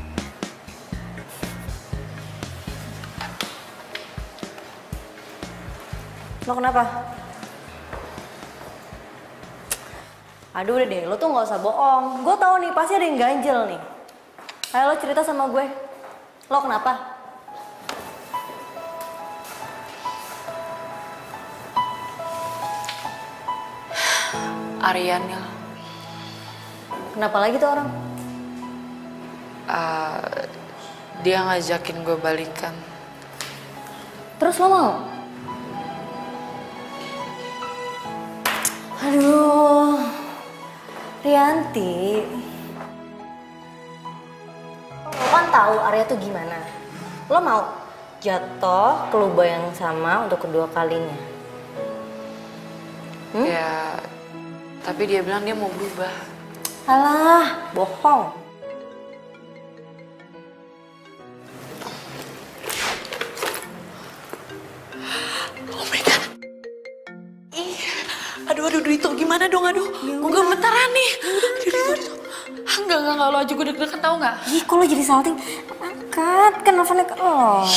F: Lo kenapa? Aduh udah deh, lo tuh nggak usah bohong. Gue tahu nih pasti ada yang ganjel nih. Ayo lo cerita sama gue. Lo kenapa?
B: Aryan, Nil.
F: Kenapa lagi tuh orang?
B: Uh, dia ngajakin gue balikan.
F: Terus lo mau? Aduh, Rianti. Lo kan tahu Arya tuh gimana. Lo mau jatuh ke lubang yang sama untuk kedua kalinya? Hmm?
B: Ya, tapi dia bilang dia mau berubah.
F: Alah, bohong.
B: Oh my God. Ih, aduh, aduh, Dito, gimana dong, aduh. Gue gemetaran nih. Aduh, Dito, Dito. Enggak, enggak, enggak, lo aja gue deg-degan tau gak?
F: Ih, kok lo jadi salting? Angkat, kan nelfonnya ke lo.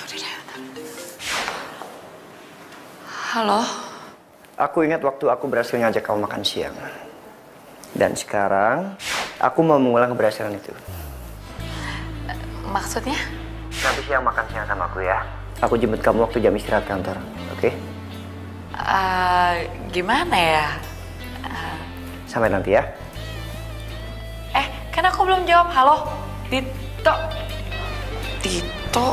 B: Halo?
A: Aku ingat waktu aku berhasil ngajak kamu makan siang. Dan sekarang, aku mau mengulang keberhasilan itu.
B: Maksudnya?
A: Nanti siang makan siang sama aku ya. Aku jemput kamu waktu jam istirahat kantor, oke? Okay?
B: Uh, gimana ya? Uh...
A: Sampai nanti ya.
B: Eh, kan aku belum jawab. Halo, Dito. Dito.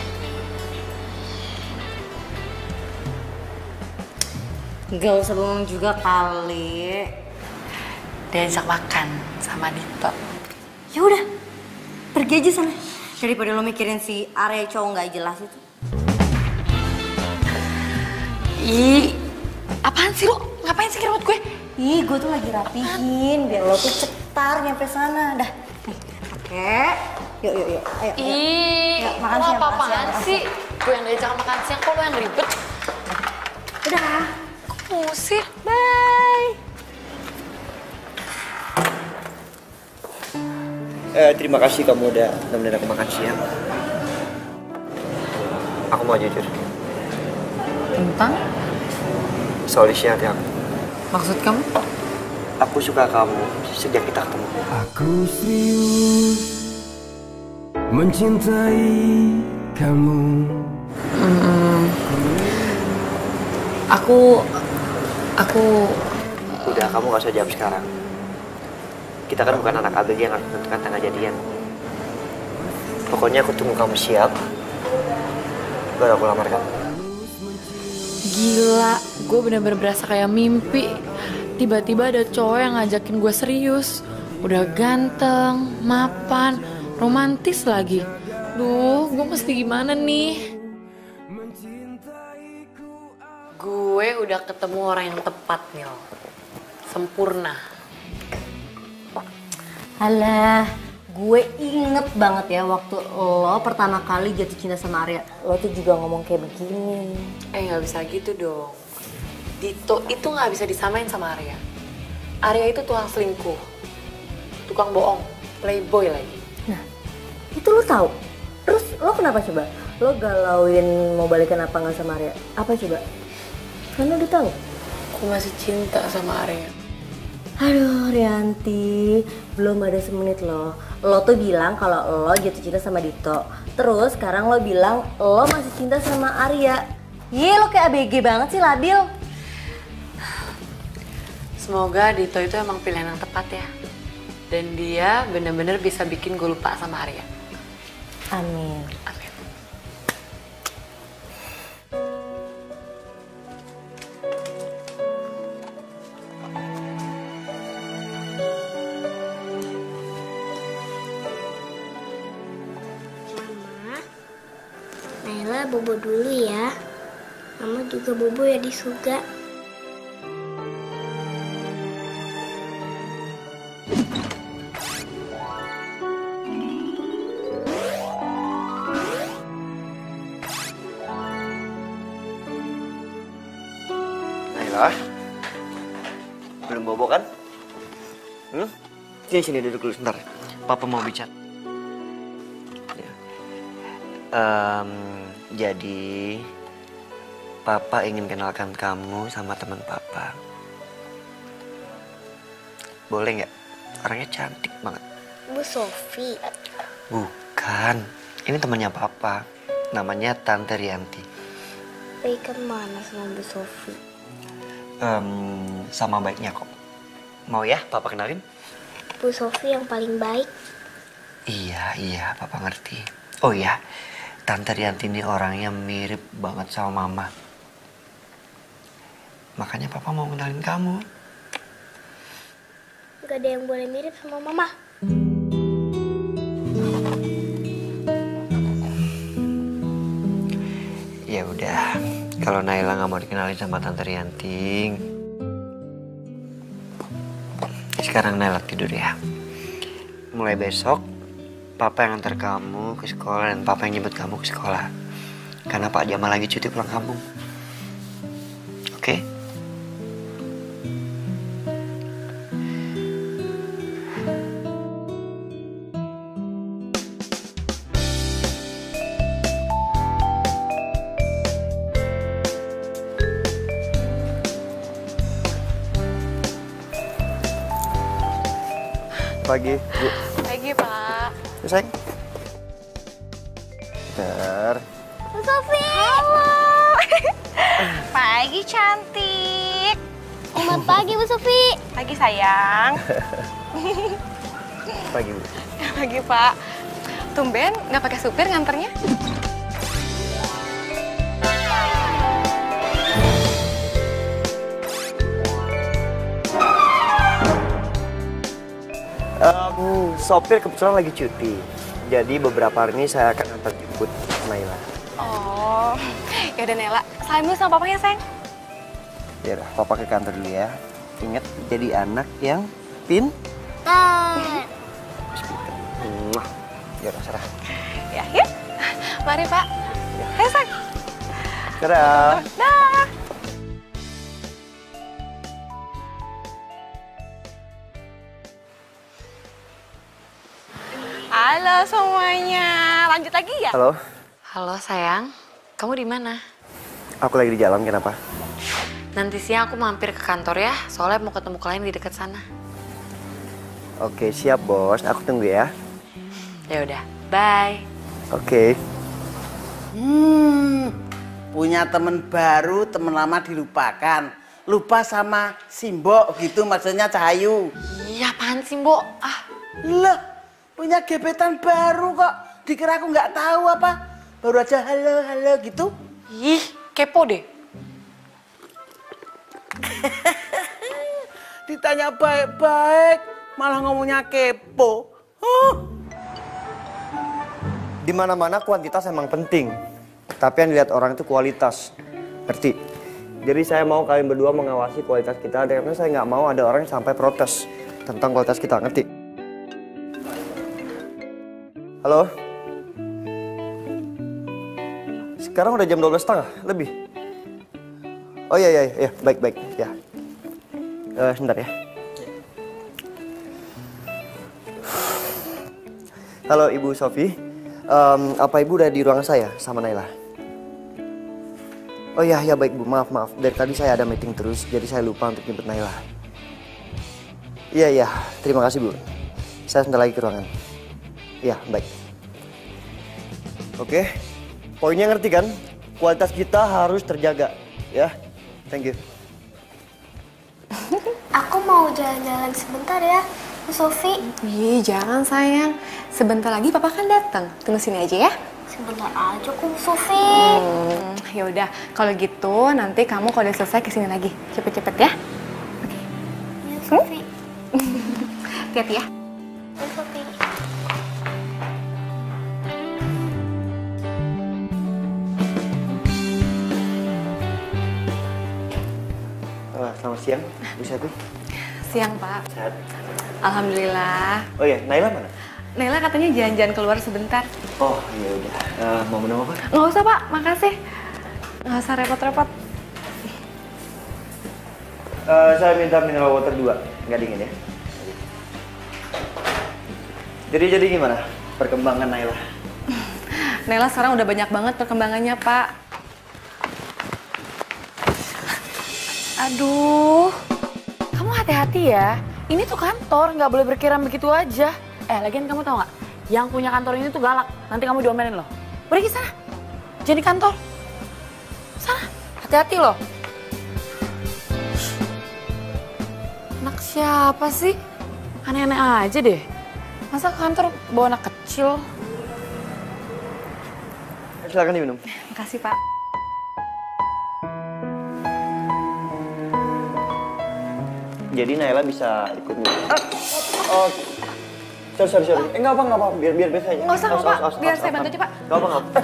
F: Gak usah bohong juga kali.
B: Diajak makan sama Dito.
F: Ya udah, pergi aja sana. Daripada lo mikirin si Arya cowok nggak jelas itu.
B: Ih, apaan sih lo? Ngapain sih kirim gue?
F: Ih, gue tuh lagi rapihin biar lo tuh cetar nyampe sana. Dah, nih, oke. Yuk, yuk, yuk. Ayo,
B: Ih,
F: ayo. Yuk, makan
B: lo
F: siang,
B: apa-apaan
F: makan siang,
B: sih? Gue yang diajak makan siang, kok lo yang ribet?
F: Udah.
B: Kok musik?
F: Bye.
A: Eh, terima kasih kamu udah nemenin aku makan siang. Aku mau jujur.
B: Tentang?
A: Soal isi hati aku.
B: Maksud kamu?
A: Aku suka kamu sejak kita ketemu.
H: Aku serius mencintai kamu.
B: Hmm, aku, aku.
A: Udah, kamu gak usah jawab sekarang. Kita kan bukan anak A B G yang harus menentukan tanggal jadian. Pokoknya aku tunggu kamu siap, baru aku lamar kamu.
B: Gila, gue bener-bener berasa kayak mimpi. Tiba-tiba ada cowok yang ngajakin gue serius. Udah ganteng, mapan, romantis lagi. Duh, gue mesti gimana nih? Gue udah ketemu orang yang tepat, Nil. Sempurna.
F: Alah, gue inget banget ya waktu lo pertama kali jatuh cinta sama Arya. Lo tuh juga ngomong kayak begini.
B: Eh, gak bisa gitu dong. Dito itu gak bisa disamain sama Arya. Arya itu tukang selingkuh, tukang bohong, playboy lagi.
F: Nah, itu lo tahu. Terus lo kenapa coba? Lo galauin mau balikan apa nggak sama Arya? Apa coba? Kan lo udah tahu.
B: Aku masih cinta sama Arya.
F: Aduh, Rianti, belum ada semenit lo. Lo tuh bilang kalau lo jatuh cinta sama Dito. Terus sekarang lo bilang lo masih cinta sama Arya. Ih, lo kayak A B G banget sih, labil.
B: Semoga Dito itu emang pilihan yang tepat ya. Dan dia bener-bener bisa bikin gue lupa sama Arya.
F: Amin.
B: Amin.
I: Naila bobo dulu ya. Mama juga bobo ya di surga.
A: Naila, belum bobo kan? Hmm? Sini, sini duduk dulu sebentar. Papa mau bicara. Ya. Um, jadi, Papa ingin kenalkan kamu sama teman Papa. Boleh nggak? Orangnya cantik banget.
E: Bu Sofi.
A: Bukan. Ini temannya Papa. Namanya Tante Rianti.
E: Baik mana sama Bu Sofi?
A: Um, sama baiknya kok. Mau ya Papa kenalin?
E: Bu Sofi yang paling baik.
A: Iya, iya, Papa ngerti. Oh iya, Tante Rianti ini orangnya mirip banget sama Mama. Makanya Papa mau kenalin kamu.
E: Gak ada yang boleh mirip sama Mama.
A: Ya udah, kalau Naila nggak mau dikenalin sama Tante Rianti, sekarang Naila tidur ya. Mulai besok, Papa yang antar kamu ke sekolah dan Papa yang jemput kamu ke sekolah. Karena Pak Jamal lagi cuti pulang kampung. Oke? Okay? Pagi, Bu.
B: Pagi, Pak.
A: Sayang. Bentar.
E: Bu Sofi. Halo.
J: Pagi cantik.
E: Selamat pagi Bu Sofi.
J: Pagi sayang.
A: Pagi, Bu.
J: Pagi Pak. Tumben nggak pakai supir nganternya?
A: Um, sopir kebetulan lagi cuti. Jadi beberapa hari ini saya akan antar jemput Naila.
J: Oh, yaudah Nela. Salam dulu sama papanya, sayang.
A: Ya udah, Papa ke kantor dulu ya. Ingat, jadi anak yang pin.
E: Ah.
A: Mwah. Ya udah, serah.
J: Ya, yuk. Mari, Pak. Ayo, sayang.
A: Serah.
J: Dah. Halo semuanya. Lanjut lagi ya?
A: Halo.
B: Halo sayang, kamu di mana?
A: Aku lagi di jalan, kenapa?
B: Nanti siang aku mampir ke kantor ya, soalnya mau ketemu klien di dekat sana.
A: Oke, siap bos. Aku tunggu ya.
B: Ya udah, bye.
A: Oke.
K: Hmm, punya temen baru, temen lama dilupakan. Lupa sama Simbok gitu maksudnya Cahayu.
B: Iya, apaan sih, Mbok? Ah,
K: Lah, punya gebetan baru kok. Dikira aku nggak tahu apa? Baru aja halo halo gitu.
B: ih, kepo deh.
K: Ditanya baik-baik, malah ngomongnya kepo. Huh.
A: Di mana-mana kuantitas emang penting. Tapi yang dilihat orang itu kualitas. Ngerti? Jadi saya mau kalian berdua mengawasi kualitas kita. Karena saya nggak mau ada orang yang sampai protes tentang kualitas kita. Ngerti? Halo? Sekarang udah jam dua belas setengah, lebih. Oh iya, iya, iya, baik, baik, ya. Uh, sebentar ya. Halo Ibu Sofi, um, apa Ibu udah di ruangan saya sama Naila? Oh iya, ya baik Bu, maaf, maaf. Dari tadi saya ada meeting terus, jadi saya lupa untuk jemput Naila. Iya, iya, terima kasih Bu. Saya sebentar lagi ke ruangan. Iya, baik. Oke, poinnya ngerti kan? Kualitas kita harus terjaga, ya. Thank you.
E: Aku mau jalan-jalan sebentar ya, Bu Sofi.
J: Ih, jangan sayang. Sebentar lagi papa kan datang. Tunggu sini aja ya.
E: Sebentar aja kok Bu Sofi.
J: Hmm, ya udah, kalau gitu nanti kamu kalau udah selesai kesini lagi. Cepet-cepet ya. Oke.
E: Ya, Sofi.
J: Hati-hati ya.
E: Bu Sofi.
A: Uh, selamat siang, Bu Sofi.
J: Siang, Pak.
A: Sehat.
J: Alhamdulillah.
A: Oh iya, Naila mana?
J: Naila katanya jalan-jalan keluar sebentar.
A: Oh iya udah. Uh, mau minum apa?
J: Nggak usah, Pak. Makasih. Nggak usah repot-repot.
A: Uh, saya minta mineral water dua, nggak dingin ya. Jadi jadi gimana perkembangan Naila?
J: Naila sekarang udah banyak banget perkembangannya, Pak.
B: Aduh, kamu hati-hati ya. Ini tuh kantor, nggak boleh berkira begitu aja. Eh, lagian kamu tau nggak? Yang punya kantor ini tuh galak. Nanti kamu diomelin loh. Pergi sana. Jadi kantor. Sana, hati-hati loh. Anak siapa sih? Aneh-aneh aja deh. Masa ke kantor bawa anak kecil?
A: Silakan diminum.
J: Makasih, Pak.
A: Jadi Naila bisa ikut nih. Ah, oh, sorry sorry sorry. Eh nggak apa nggak apa, biar biar biasa aja.
J: Nggak usah, nggak apa. Biar saya bantu aja, Pak.
A: Nggak apa nggak apa.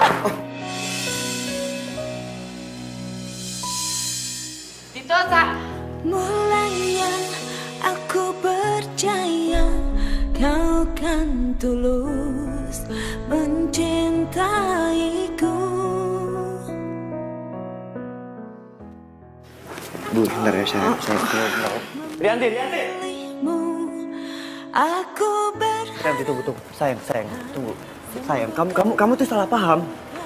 B: Dito, Kak.
E: Mulainya aku percaya kau kan tulus mencintaiku.
A: Bu, bentar ya saya saya bentar. Rianti, Rianti.
E: Aku ber
A: Rianti tunggu tunggu. Sayang, sayang, tunggu. Sayang, kamu kamu kamu tuh salah paham.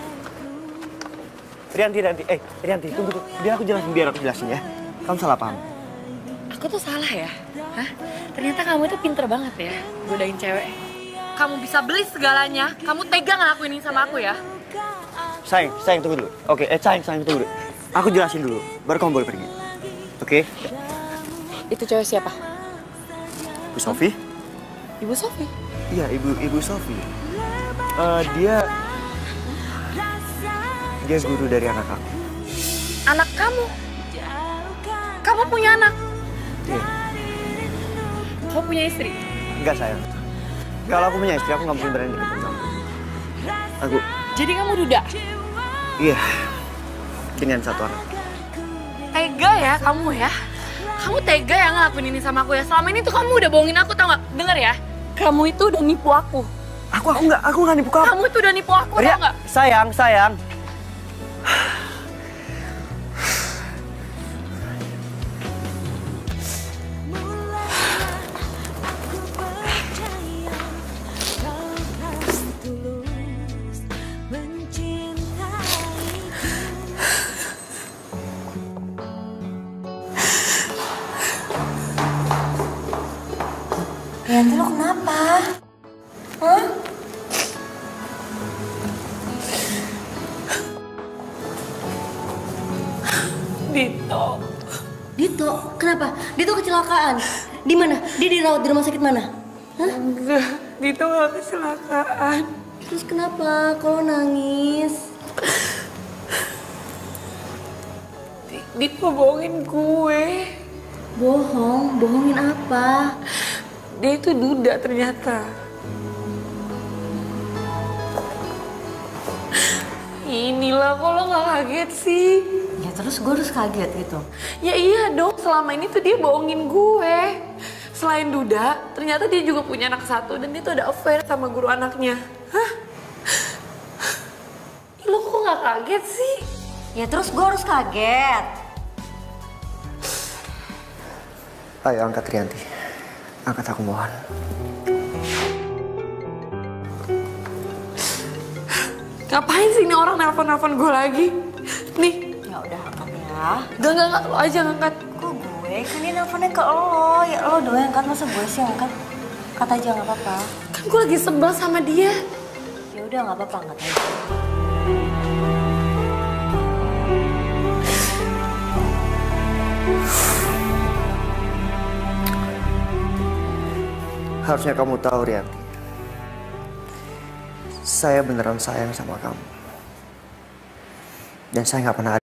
A: Rianti, Rianti, eh Rianti tunggu tunggu. Biar aku jelasin, biar aku jelasin ya. Kamu salah paham.
B: Aku tuh salah ya? Hah? Ternyata kamu tuh pinter banget ya godain cewek. Kamu bisa beli segalanya, kamu tega ngelakuin ini sama aku ya?
A: Sayang, sayang tunggu dulu. Oke, eh sayang, sayang tunggu dulu. Aku jelasin dulu, baru kamu boleh pergi. Oke?
B: Itu cewek siapa?
A: Bu Sofi?
B: Ibu Sofi?
A: Iya, ibu ibu Sofi. Uh, dia dia guru dari anak aku.
B: Anak kamu? Kamu punya anak?
A: Iya.
B: Kamu punya istri?
A: Enggak sayang. Kalau aku punya istri, aku nggak mungkin berani deketin kamu. Aku.
B: Jadi kamu duda?
A: Iya. Dengan satu anak.
B: Tega ya kamu ya? Kamu tega ya ngelakuin ini sama aku ya? Selama ini tuh kamu udah bohongin aku, tau gak? Dengar ya, kamu itu udah nipu aku.
A: Aku, aku nggak, aku nggak nipu kamu.
B: Kamu tuh udah nipu aku,
A: Ria,
B: tau gak?
A: sayang, sayang.
F: Rianti, lo kenapa? Hah?
B: Dito.
F: Dito? Kenapa? Dito kecelakaan. Di mana? Dia dirawat di rumah sakit mana? Hah?
B: Enggak, Dito gak kecelakaan.
F: Terus kenapa? Kalau nangis?
B: Dito bohongin gue.
F: Bohong? Bohongin apa?
B: Dia itu duda ternyata. Inilah, kok lo gak kaget sih?
F: Ya terus gue harus kaget gitu?
B: Ya iya dong, selama ini tuh dia bohongin gue. Selain duda, ternyata dia juga punya anak satu dan dia tuh ada affair sama guru anaknya. Hah? Lo kok gak kaget sih?
F: Ya terus gue harus kaget.
A: Ayo angkat Rianti. Angkat, aku mohon.
B: Ngapain sih ini orang nelpon-nelpon gue lagi? Nih.
F: Ya udah angkat ya.
B: Gak, gak, gak, lo aja ngangkat.
F: Kok gue? Kan dia nelfonnya ke lo. Ya lo doang yang angkat, masa gue sih yang angkat? Angkat aja, gak apa-apa.
B: Kan gue lagi sebel sama dia.
F: Ya udah gak apa-apa, angkat aja.
A: Harusnya kamu tahu, Rianti. Saya beneran sayang sama kamu. Dan saya nggak pernah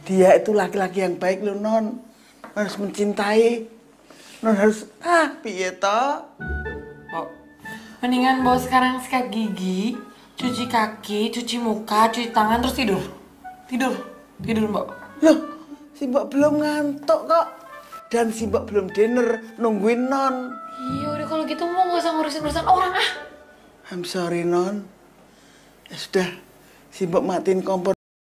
K: Dia itu laki-laki yang baik loh, Non. Harus mencintai. Non harus, ah, piye toh?
B: Bo, mendingan Bo sekarang sikat gigi, cuci kaki, cuci muka, cuci tangan, terus tidur. Tidur, tidur Mbak.
K: Loh, si Mbak belum ngantuk kok. Dan si Mbak belum dinner, nungguin Non.
B: Iya udah kalau gitu mau gak usah ngurusin urusan orang ah.
K: I'm sorry, Non. Ya sudah, si Mbak matiin kompor.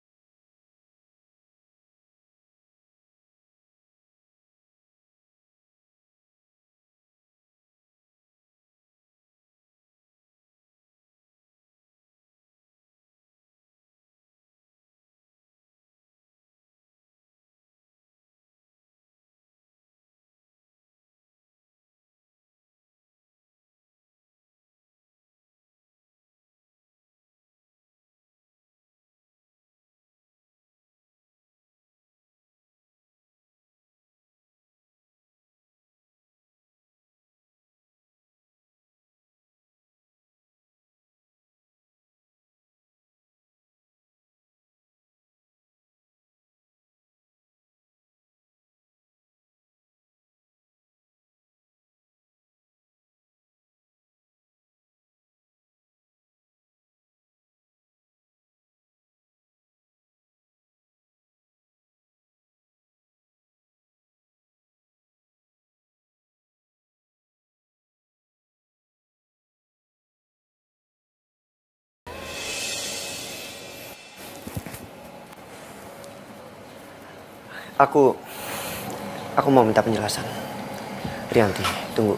A: Aku, aku mau minta penjelasan. Rianti, tunggu.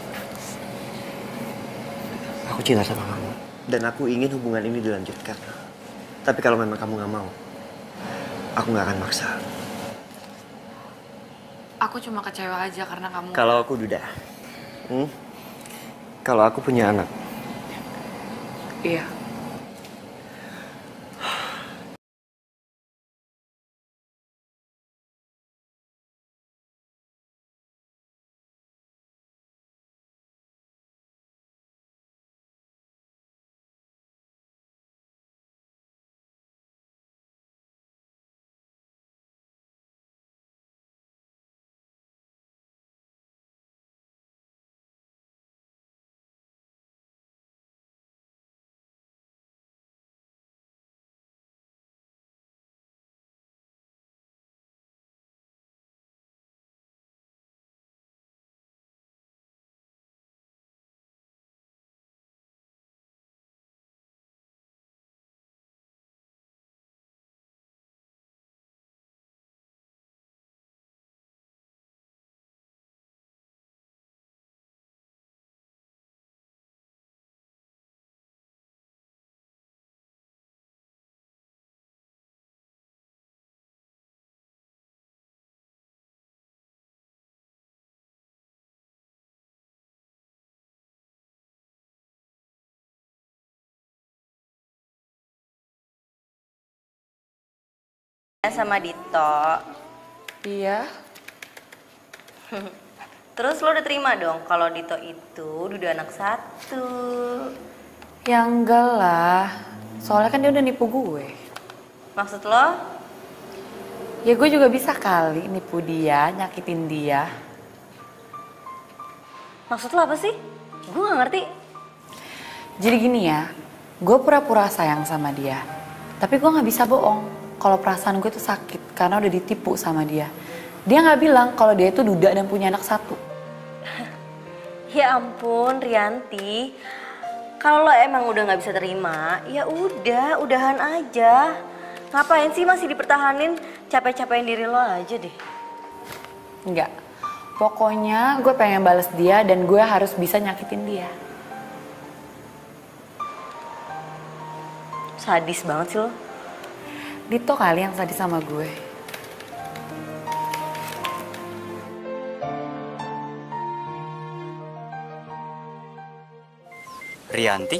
A: Aku cinta sama kamu. Dan aku ingin hubungan ini dilanjutkan. Tapi kalau memang kamu gak mau, aku gak akan maksa.
B: Aku cuma kecewa aja karena kamu...
A: Kalau aku Duda, hmm? Kalau aku punya anak.
B: Iya.
F: Sama Dito.
B: Iya.
F: Terus lo udah terima dong kalau Dito itu Duda anak satu.
B: Ya enggak lah. Soalnya kan dia udah nipu gue.
F: Maksud lo?
B: Ya gue juga bisa kali nipu dia, nyakitin dia.
F: Maksud lo apa sih? Gue gak ngerti.
B: Jadi gini ya, gue pura-pura sayang sama dia. Tapi gue gak bisa bohong kalau perasaan gue tuh sakit karena udah ditipu sama dia. Dia nggak bilang kalau dia itu duda dan punya anak satu.
F: Ya ampun, Rianti. Kalau lo emang udah nggak bisa terima, ya udah, udahan aja. Ngapain sih masih dipertahanin? Capek-capekin diri lo aja deh.
B: Enggak. Pokoknya gue pengen bales dia dan gue harus bisa nyakitin dia.
F: Sadis banget sih lo.
B: Dito kali yang sadis sama gue.
G: Rianti?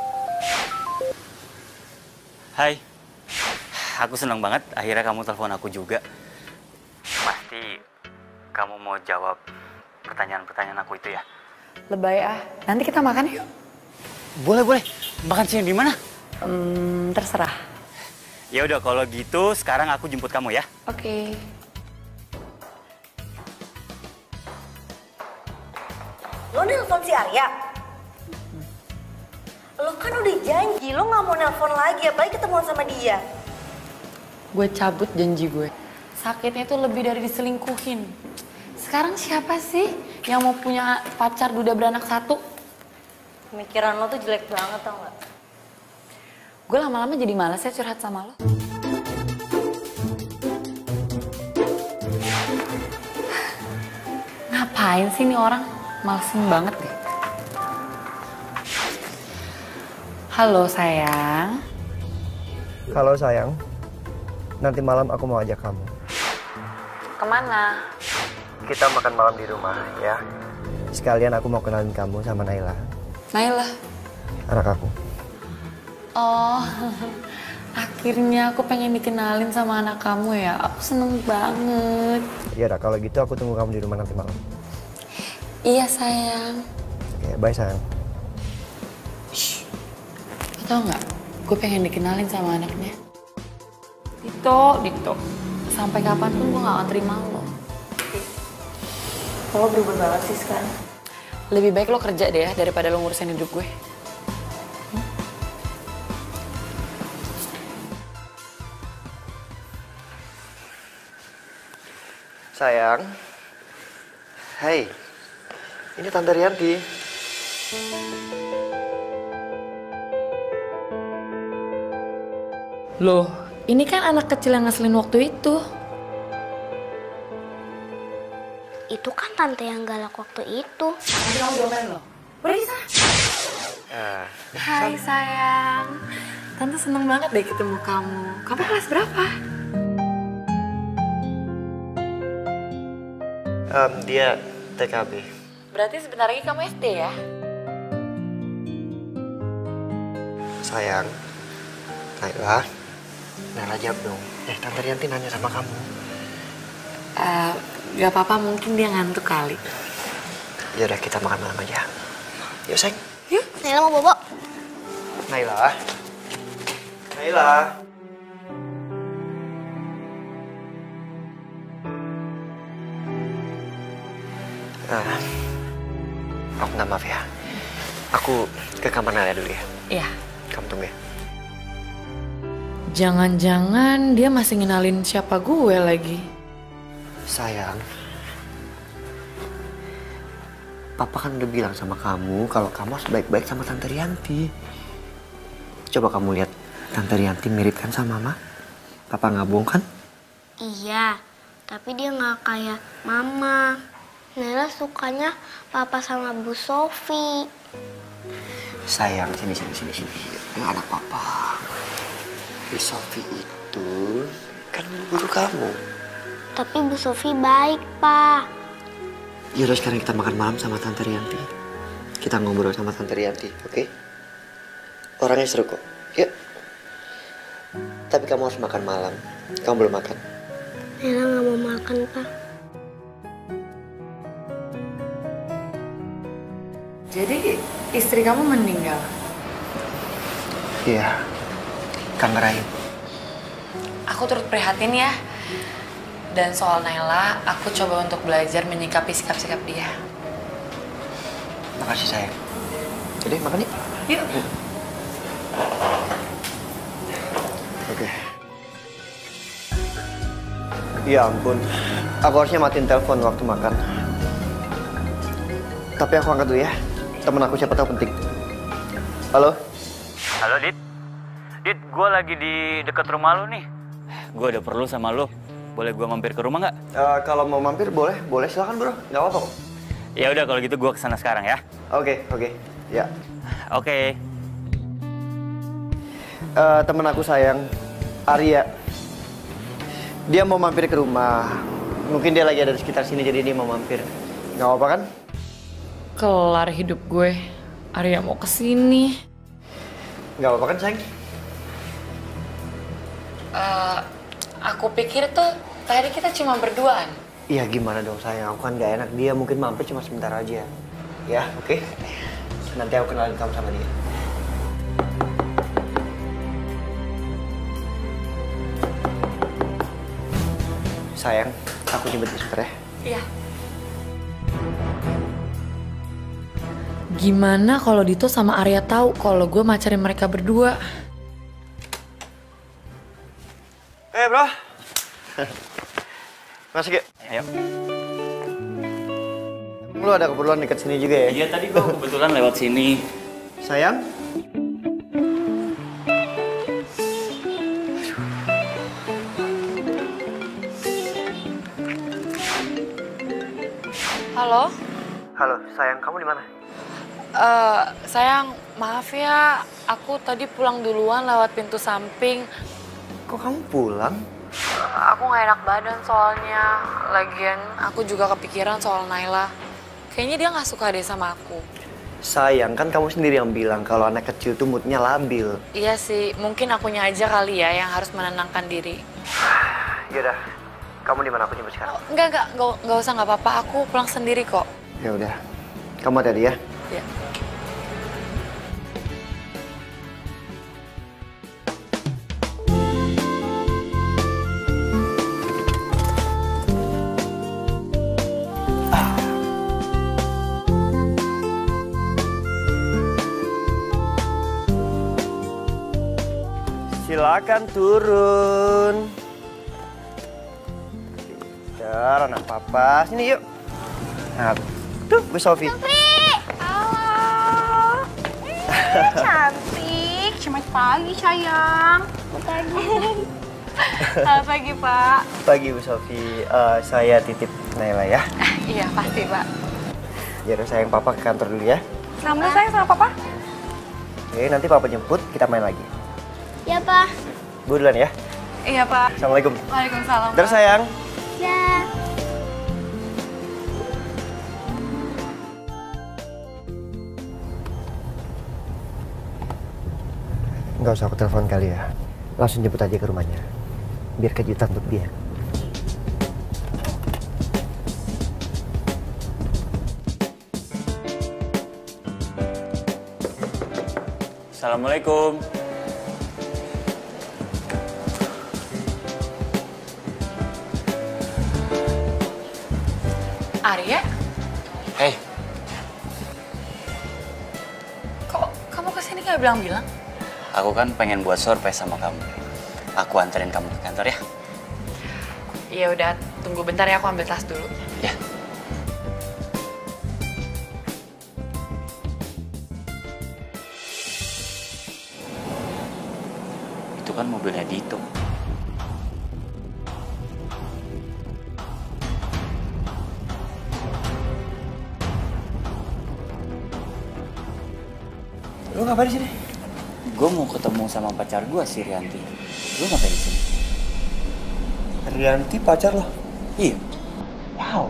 G: Hai. Aku senang banget akhirnya kamu telepon aku juga. Pasti kamu mau jawab pertanyaan-pertanyaan aku itu ya?
B: Lebay ah. Nanti kita makan yuk.
G: Boleh, boleh. Makan siang di mana?
B: Hmm, terserah.
G: Ya udah kalau gitu sekarang aku jemput kamu ya.
B: Oke.
F: Lo nelpon si Arya? Lo kan udah janji, lo gak mau nelpon lagi, apalagi ketemuan sama dia.
B: Gue cabut janji gue. Sakitnya tuh lebih dari diselingkuhin. Sekarang siapa sih yang mau punya pacar duda beranak satu?
F: Pemikiran lo tuh jelek banget tau gak?
B: Gue lama-lama jadi malas ya curhat sama lo. Ngapain sih nih orang? Malesin banget deh. Halo sayang.
A: Halo sayang. Nanti malam aku mau ajak kamu.
B: Kemana?
A: Kita makan malam di rumah ya. Sekalian aku mau kenalin kamu sama Naila.
B: Naila?
A: Anak aku.
B: Oh, akhirnya aku pengen dikenalin sama anak kamu ya. Aku seneng banget.
A: Ya udah kalau gitu aku tunggu kamu di rumah nanti malam.
B: Iya sayang.
A: Oke, bye sayang.
B: Shh. Tau nggak? Gue pengen dikenalin sama anaknya. Dito, Dito. Sampai kapanpun gue gak akan terima lo.
F: Lo berubah banget sih sekarang.
B: Lebih baik lo kerja deh ya daripada lo ngurusin hidup gue.
A: Sayang. Hai. Ini Tante Rianti.
B: Loh, ini kan anak kecil yang ngeselin waktu itu.
I: Itu kan tante yang galak waktu itu.
B: Nanti kamu domain lo. Berisa.
A: Uh,
B: Hai sayang. Tante seneng banget deh ketemu kamu. Kamu kelas berapa?
A: Um, dia T K B.
B: Berarti sebentar lagi kamu S D ya?
A: Sayang. Naila. Naila jawab dong. Eh, Tante Rianti nanya sama kamu.
B: Uh, gak apa-apa, mungkin dia ngantuk kali.
A: Ya udah kita makan malam aja. Yuk, sayang.
I: Yuk, Naila mau bobo.
A: Naila. Naila. Ah, aku minta maaf ya. Aku ke kamar Naila dulu ya.
B: Iya.
A: Kamu tunggu ya.
B: Jangan-jangan dia masih ngenalin siapa gue lagi.
A: Sayang. Papa kan udah bilang sama kamu kalau kamu harus baik-baik sama Tante Rianti. Coba kamu lihat Tante Rianti mirip kan sama Mama? Papa nggak bohong kan?
I: Iya, tapi dia nggak kayak mama. Naila sukanya papa sama Bu Sofi.
A: Sayang, sini sini sini sini. Ini anak papa. Bu Sofi itu kan guru kamu.
I: Tapi Bu Sofi baik, Pak.
A: Yaudah sekarang kita makan malam sama Tante Rianti. Kita ngobrol sama Tante Rianti, oke? Okay? Orangnya seru kok. Yuk. Tapi kamu harus makan malam. Kamu belum makan.
I: Naila nggak mau makan, Pak.
B: Jadi istri kamu meninggal?
A: Iya. Kang Rayu.
B: Aku turut prihatin ya. Dan soal Naila, aku coba untuk belajar menyikapi sikap-sikap dia.
A: Makasih sayang. Jadi makan yuk.
B: Yuk.
A: Oke. Ya ampun. Aku harusnya matiin telepon waktu makan. Tapi aku angkat dulu ya. Temen aku siapa tahu penting. Halo?
G: Halo, Dit. Dit, gue lagi di dekat rumah lu nih. Gue ada perlu sama lu. Boleh gue mampir ke rumah nggak?
A: Uh, kalau mau mampir boleh, boleh silakan bro. Nggak apa-apa kok.
G: Ya udah kalau gitu gue kesana sekarang ya.
A: Oke, okay, oke. Okay. Ya.
G: Oke. Okay.
A: Uh, temen aku sayang, Arya. Dia mau mampir ke rumah. Mungkin dia lagi ada di sekitar sini jadi dia mau mampir. Nggak apa-apa kan?
B: Kelar hidup gue. Arya mau kesini.
A: Nggak apa-apa kan sayang?
B: Uh, aku pikir tuh tadi kita cuma berduaan.
A: Iya gimana dong sayang, aku kan nggak enak. Dia mungkin mampir cuma sebentar aja. Ya, oke? Okay? Nanti aku kenalin kamu sama dia. Sayang, aku jemput sebentar ya.
B: Iya. Gimana kalau Dito sama Arya tahu kalau gue macarin mereka berdua?
A: Eh hey, bro. Masuk yuk.
G: Ayo.
A: Lu ada keperluan dekat sini juga ya?
G: Iya, tadi gue kebetulan lewat sini.
A: Sayang?
B: Halo?
A: Halo, sayang, kamu di mana?
B: Uh, sayang, maaf ya, aku tadi pulang duluan lewat pintu samping.
A: Kok kamu pulang?
B: Uh, aku gak enak badan soalnya. Lagian aku juga kepikiran soal Naila. Kayaknya dia gak suka deh sama aku.
A: Sayang, kan kamu sendiri yang bilang kalau anak kecil tuh moodnya labil.
B: Iya sih, mungkin akunya aja kali ya yang harus menenangkan diri.
A: Yaudah, kamu di mana? Aku jemput sekarang.
B: Oh, enggak, enggak, enggak, enggak usah, enggak apa-apa. Aku pulang sendiri kok.
A: Ya udah, kamu hati-hati ya.
B: Iya.
A: Silakan turun. Pintar anak papa. Sini yuk. Nah, tuh Bu Sofi.
J: Sofi! Halo. Cantik. Selamat pagi, sayang. Selamat pagi. Selamat pagi, Pak.
A: Pagi Bu Sofi. Uh, saya titip Naila ya.
J: Iya, pasti, Pak.
A: Ya udah sayang, papa ke kantor dulu ya.
J: Selamat sayang sama papa.
A: Oke, nanti papa jemput, kita main lagi.
I: Ya, Pak.
A: Bu duluan ya.
J: Iya, Pak.
A: Assalamualaikum.
J: Waalaikumsalam,
A: Terus sayang.
I: Ya.
A: Nggak usah aku telepon kali ya. Langsung jemput aja ke rumahnya. Biar kejutan untuk dia.
G: Assalamualaikum.
B: Arya?
G: Hei.
B: Kok kamu kesini gak bilang-bilang?
G: Aku kan pengen buat surprise sama kamu. Aku anterin kamu ke kantor ya.
B: Ya udah, tunggu bentar ya, aku ambil tas dulu.
G: Ya. Itu kan mobilnya Dito.
A: Lu ngapain di sini?
G: Gue mau ketemu sama pacar gue si Rianti. Lu ngapain di sini?
A: Rianti pacar lo?
G: Iya.
A: Wow.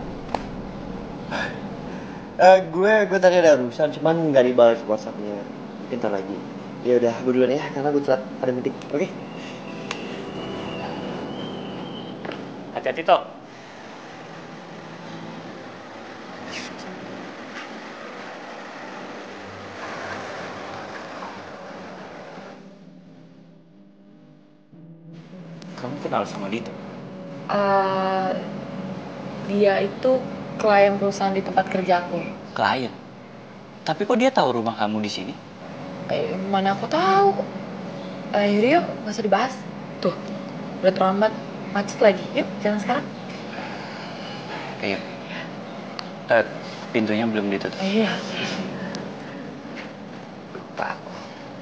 A: Uh, gue gue tadi ada urusan, cuman nggak dibalas WhatsApp-nya. Mungkin ntar lagi. Ya udah, gue duluan ya, karena gue telat ada meeting. Oke? Okay?
G: Hati-hati Tok. Kamu kenal sama Dito?
B: Uh, dia itu klien perusahaan di tempat kerjaku.
G: Klien? Tapi kok dia tahu rumah kamu di sini?
B: Eh, mana aku tahu. Eh, yaudah yuk, gak usah dibahas. Tuh, udah terlambat. Macet lagi. Yuk, jalan sekarang.
G: Ayo. Eh, pintunya belum ditutup.
B: Iya. Lupa aku.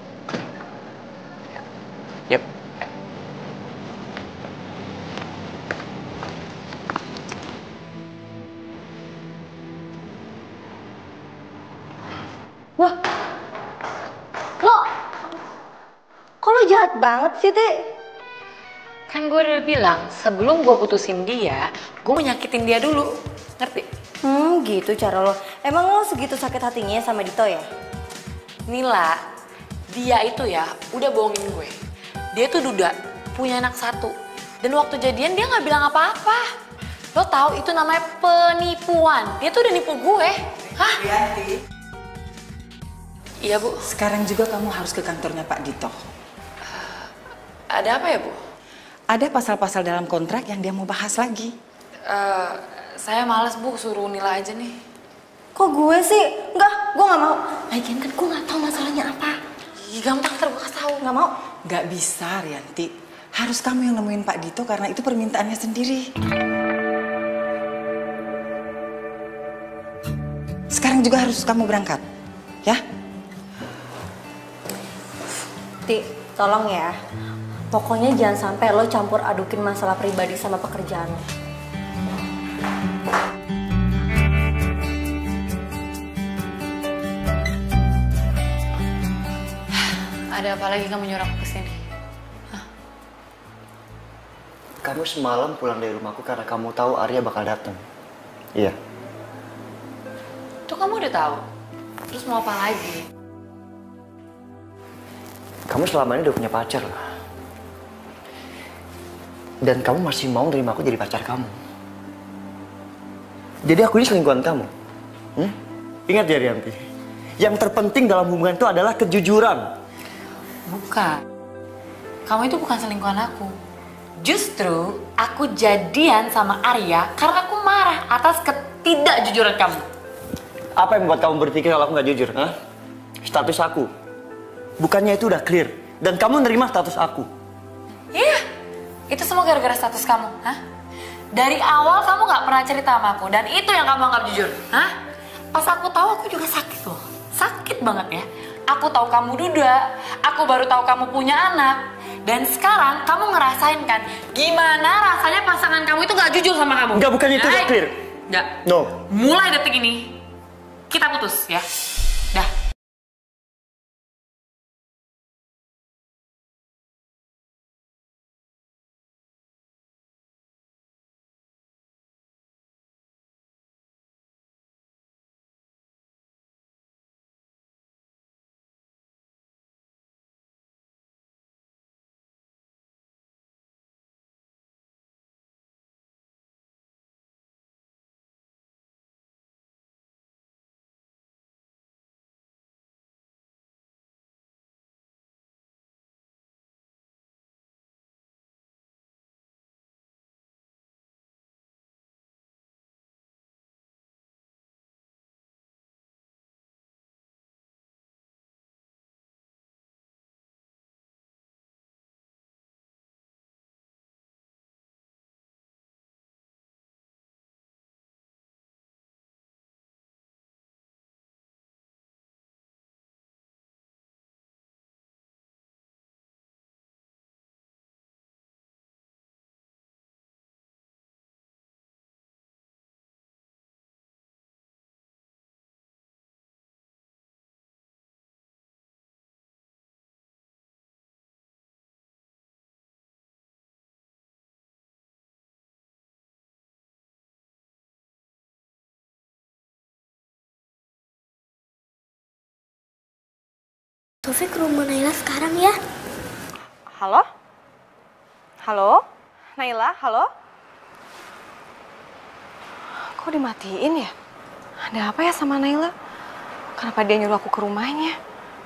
G: Yep.
F: Wah, lo, kok lo jahat banget sih, Teh?
B: Kan gue udah bilang, sebelum gue putusin dia, gue mau nyakitin dia dulu. Ngerti?
F: Hmm, gitu cara lo. Emang lo segitu sakit hatinya sama Dito ya?
B: Nila, dia itu ya udah bohongin gue. Dia tuh duda, punya anak satu. Dan waktu jadian dia gak bilang apa-apa. Lo tahu itu namanya penipuan. Dia tuh udah nipu gue. Hah?
K: Rianti.
B: Iya, Bu.
K: Sekarang juga kamu harus ke kantornya Pak Dito.
B: Ada apa ya, Bu?
D: ada pasal-pasal dalam kontrak yang dia mau bahas lagi.
B: Uh, saya males Bu, suruh Nila aja nih.
F: Kok gue sih? Enggak, gue gak mau. Lagian kan gue gak tahu masalahnya apa.
B: Ih, gampang ntar gue kasih tahu.
F: Gak mau.
D: Gak bisa, Rianti. Harus kamu yang nemuin Pak Dito karena itu permintaannya sendiri. Sekarang juga harus kamu berangkat, ya?
F: Ti, tolong ya. Pokoknya jangan sampai lo campur adukin masalah pribadi sama pekerjaan lo.
B: Ada apa lagi kamu nyuruh aku kesini? Hah?
A: Kamu semalam pulang dari rumahku karena kamu tahu Arya bakal datang. Iya.
B: Tuh kamu udah tahu. Terus mau apa lagi?
A: Kamu selama ini udah punya pacar loh. Dan kamu masih mau nerima aku jadi pacar kamu. Jadi aku ini selingkuhan kamu. Hmm? Ingat ya Rianti, yang terpenting dalam hubungan itu adalah kejujuran.
B: Bukan. Kamu itu bukan selingkuhan aku. Justru aku jadian sama Arya karena aku marah atas ketidakjujuran kamu.
A: Apa yang membuat kamu berpikir kalau aku nggak jujur? Hah? Status aku. Bukannya itu udah clear. Dan kamu nerima status aku.
B: Iya. Itu semua gara-gara status kamu. Hah? Dari awal kamu nggak pernah cerita sama aku. Dan itu yang kamu anggap jujur. Hah? Pas aku tahu aku juga sakit loh. Sakit banget ya. Aku tahu kamu duda, aku baru tahu kamu punya anak. Dan sekarang kamu ngerasain kan gimana rasanya pasangan kamu itu gak jujur sama kamu.
A: Enggak, bukannya itu udah clear.
B: Enggak.
A: No.
B: Mulai detik ini, kita putus ya. Dah.
I: Sofi ke rumah Naila sekarang ya.
J: Halo? Halo? Naila, halo? Kok dimatiin ya? Ada apa ya sama Naila? Kenapa dia nyuruh aku ke rumahnya?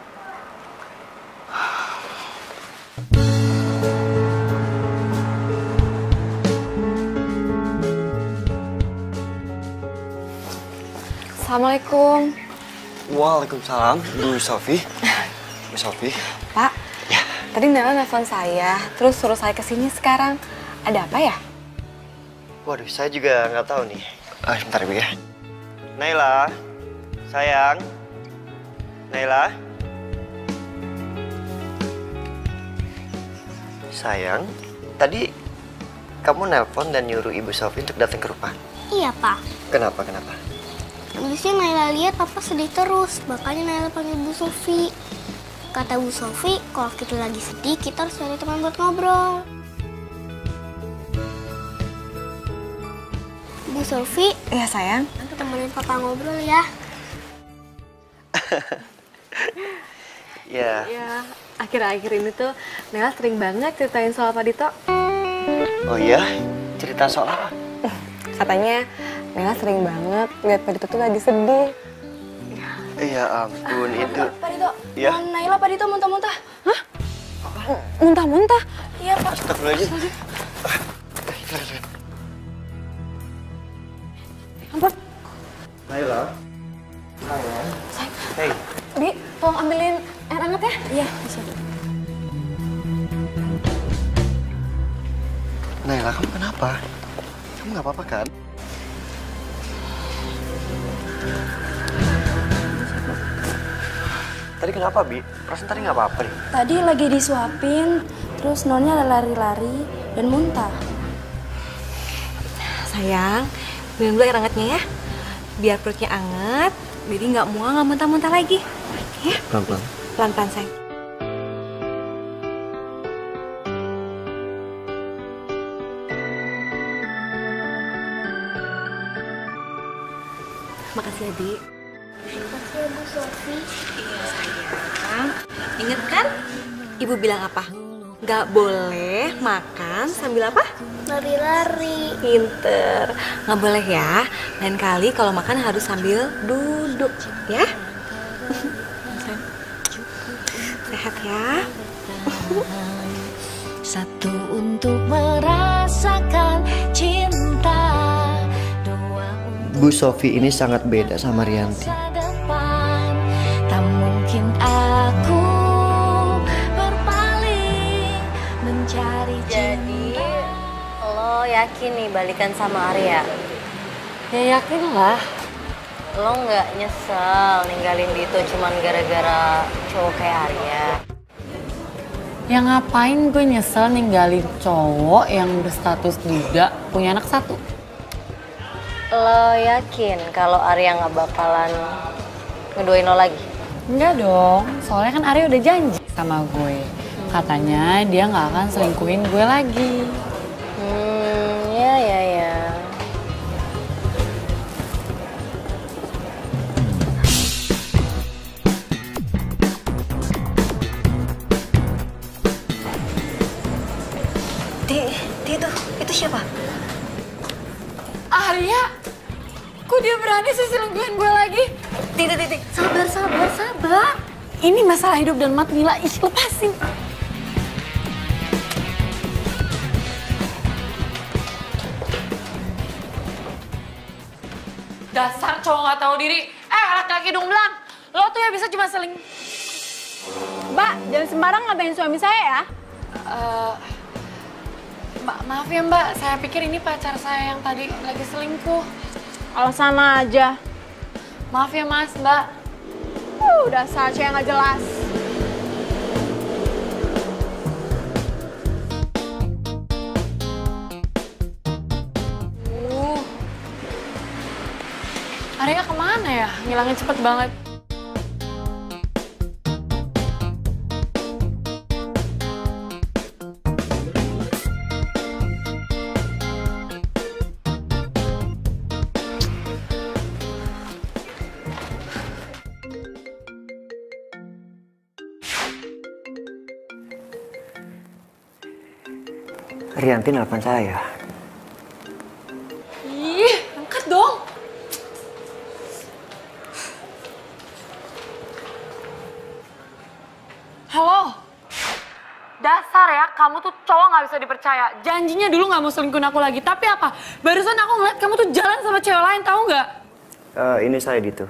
J: Assalamualaikum.
A: Waalaikumsalam, Bu Sofi. Bu Sofi.
J: Pak, ya. Tadi Naila nelfon saya, terus suruh saya kesini sekarang. Ada apa ya?
A: Waduh, saya juga nggak tahu nih. Ah, bentar Ibu ya. Naila, sayang. Naila. Sayang, tadi kamu nelpon dan nyuruh Ibu Sofi untuk datang ke rumah.
I: Iya, Pak.
A: Kenapa, kenapa?
I: Habisnya Naila lihat Papa sedih terus, makanya Naila panggil Bu Sofi. Kata Bu Sofi, kalau kita lagi sedih, kita harus cari teman buat ngobrol. Bu Sofi.
J: Iya, sayang.
I: Temenin Papa ngobrol ya.
A: Ya.
J: Ya, akhir-akhir ini tuh Naila sering banget ceritain soal Pak Dito.
A: Oh iya? Cerita soal apa?
J: Katanya Naila sering banget lihat Pak Dito tuh lagi sedih.
A: Iya ampun, itu...
I: Pak Dito,
A: ya?
I: Naila Pak Dito muntah-muntah.
J: Hah? Muntah-muntah?
I: Iya, Pak.
A: Astagfirullahaladzim.
B: Ampun.
A: Naila.
B: Sayang.
A: Hey.
B: Bi, tolong ambilin air hangat ya. Iya, bisa.
A: Naila, kamu kenapa? Kamu nggak apa-apa kan? Tadi kenapa, Bi? Perasaan tadi nggak apa-apa deh.
I: Tadi lagi disuapin, terus nonnya lari-lari dan muntah.
F: Sayang, minum dulu air hangatnya ya. Biar perutnya anget, jadi nggak mual, nggak muntah-muntah lagi. Ya?
A: Pelan-pelan.
F: Pelan-pelan, sayang. Makasih ya, Di.
I: Makasih ya Bu Sofi.
F: Iya, sayang. Ingat kan? Ibu bilang apa? Nggak boleh makan sambil apa?
I: Lari-lari.
F: Pinter. Nggak boleh ya. Lain kali kalau makan harus sambil duduk, ya? Sehat ya.
E: Satu untuk merasakan cinta, dua untuk
A: Bu Sofi ini sangat beda sama Rianti.
E: masa depan. Tak mungkin aku berpaling mencari
F: Jadi,
E: cinta.
F: lo yakin nih balikan sama Arya?
B: Ya yakin lah.
F: Lo nggak nyesel ninggalin Dito cuman gara-gara cowok kayak Arya?
B: Ya ngapain gue nyesel ninggalin cowok yang berstatus duda punya anak satu?
F: Lo yakin kalau Arya nggak bakalan ngeduain lo lagi?
B: Enggak dong, soalnya kan Arya udah janji sama gue. Katanya dia nggak akan selingkuhin gue lagi.
F: Hmm, ya ya ya. Di, di itu, itu siapa?
B: Arya, kok dia berani sih selingkuhin gue lagi?
F: Tidak, tidak, sabar, sabar, sabar.
B: Ini masalah hidup dan mati, Nila. Ih, lepasin. Dasar cowok gak tahu diri. Eh, laki-laki hidung belang. Lo tuh ya bisa cuma seling...
I: Mbak, jangan sembarang ngatain suami saya ya.
B: Eh, ma- maaf ya Mbak, saya pikir ini pacar saya yang tadi lagi selingkuh.
I: Alasan aja.
B: Maaf ya Mas, Mbak.
I: Uh, dasar cewek nggak jelas.
B: Uh. Arya kemana ya? Ngilangnya cepet banget.
A: Rianti nelfon saya.
B: Ih, angkat dong. Halo. Dasar ya, kamu tuh cowok nggak bisa dipercaya. Janjinya dulu nggak mau selingkuhin aku lagi. Tapi apa? Barusan aku ngeliat kamu tuh jalan sama cewek lain, tahu nggak?
A: Uh, ini saya Dito.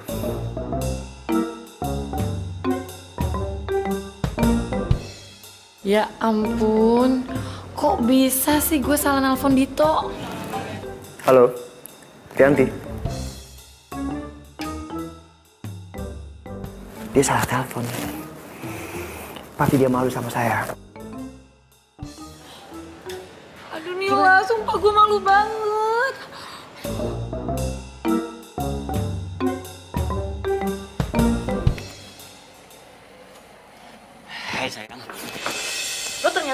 B: Ya ampun, kok bisa sih gue salah nelpon Dito?
A: Halo, Rianti. Dia salah telepon. Pasti dia malu sama saya.
B: Aduh Nila, sumpah gue malu banget.
G: Hai sayang.
B: Lo ternyata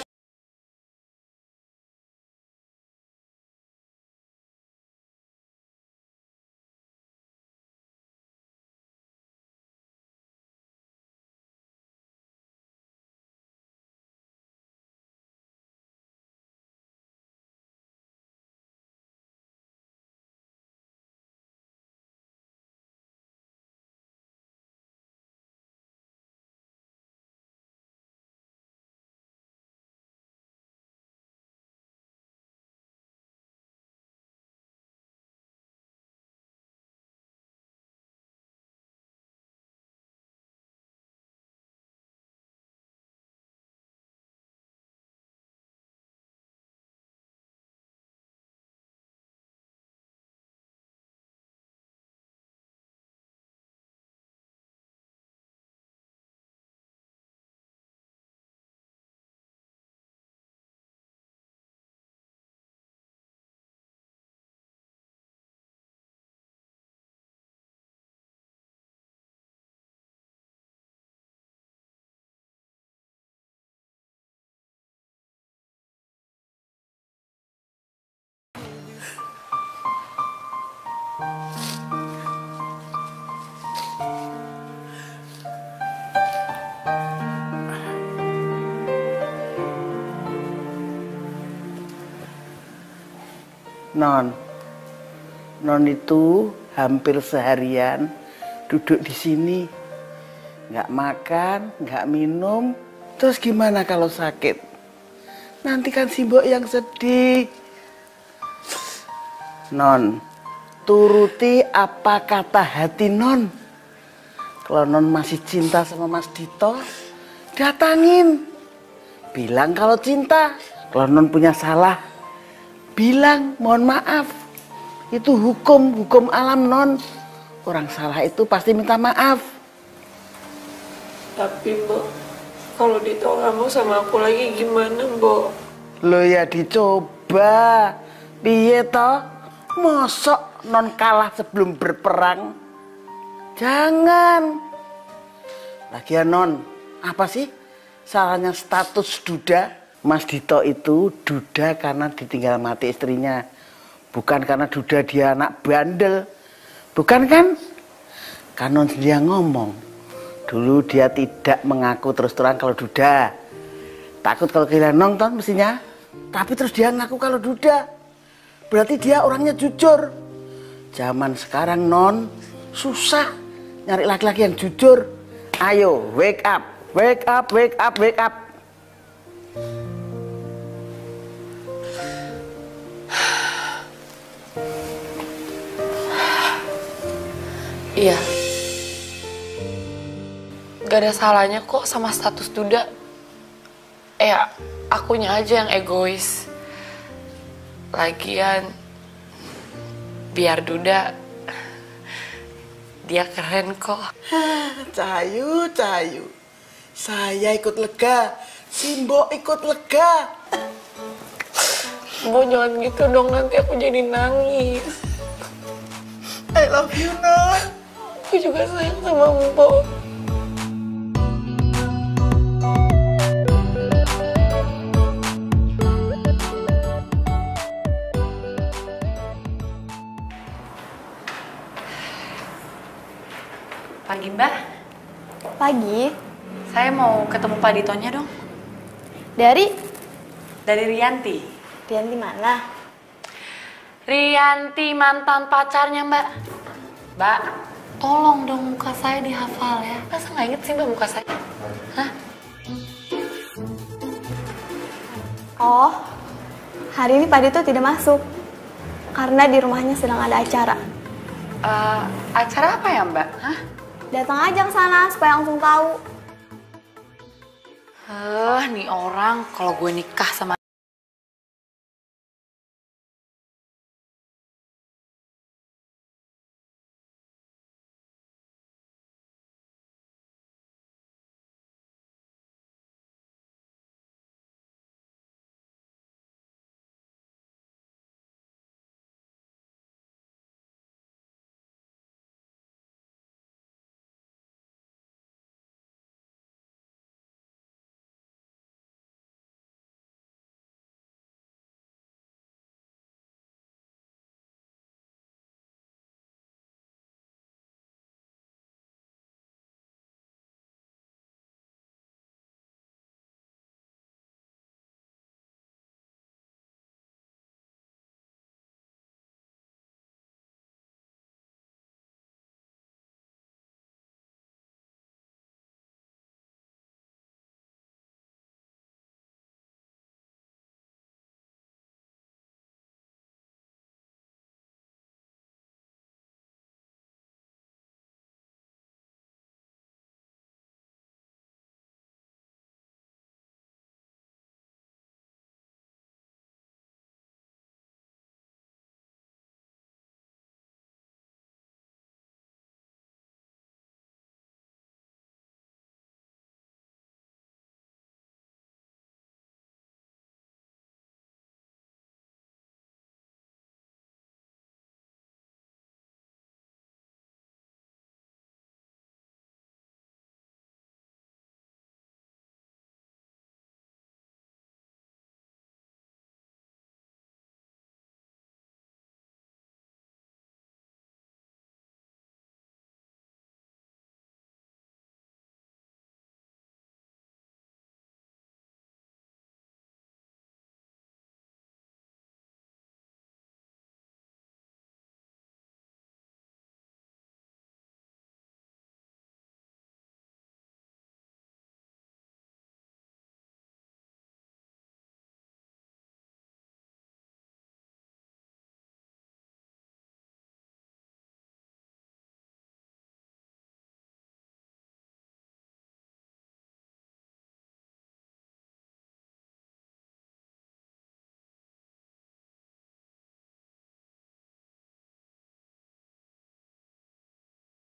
K: Non, Non itu hampir seharian duduk di sini, nggak makan, nggak minum. Terus gimana kalau sakit? Nanti kan si Mbok yang sedih. Non, turuti apa kata hati Non. Kalau Non masih cinta sama Mas Dito, datangin. Bilang kalau cinta. Kalau Non punya salah, bilang mohon maaf. Itu hukum, hukum alam Non. Orang salah itu pasti minta maaf.
L: Tapi Mbok, kalau Dito nggak mau sama aku lagi gimana Mbok?
K: Lo ya dicoba. Piye toh? Mosok Non kalah sebelum berperang? Jangan. Lagian Non, apa sih salahnya status duda? Mas Dito itu duda karena ditinggal mati istrinya. Bukan karena duda dia anak bandel. Bukan kan? Kan Non sendiri yang ngomong. Dulu dia tidak mengaku terus terang kalau duda. Takut kalau kehilangan nonton mestinya. Tapi terus dia ngaku kalau duda. Berarti dia orangnya jujur. Zaman sekarang Non susah nyari laki-laki yang jujur. Ayo wake up, wake up, wake up, wake up.
B: Iya. Gak ada salahnya kok sama status duda. Eh, akunya aja yang egois. Lagian, biar duda, dia keren kok.
K: Cahayu, Cahayu. Saya ikut lega, si Mbok ikut lega.
L: Mbok jangan gitu dong, nanti aku jadi nangis.
K: I love you, Non.
L: Aku juga sayang sama Mbok.
B: Pagi Mbak.
I: Pagi.
B: Saya mau ketemu Pak Ditonya dong.
I: Dari?
B: Dari Rianti.
I: Rianti mana?
B: Rianti mantan pacarnya Mbak. Mbak, tolong dong muka saya dihafal ya. Masa nggak inget sih Mbak muka saya? Hah?
I: Oh, hari ini Pak Dito tidak masuk. Karena di rumahnya sedang ada acara.
B: Uh, acara apa ya Mbak? Hah?
I: Datang aja ke sana supaya langsung tahu.
B: Eh, nih orang kalau gue nikah sama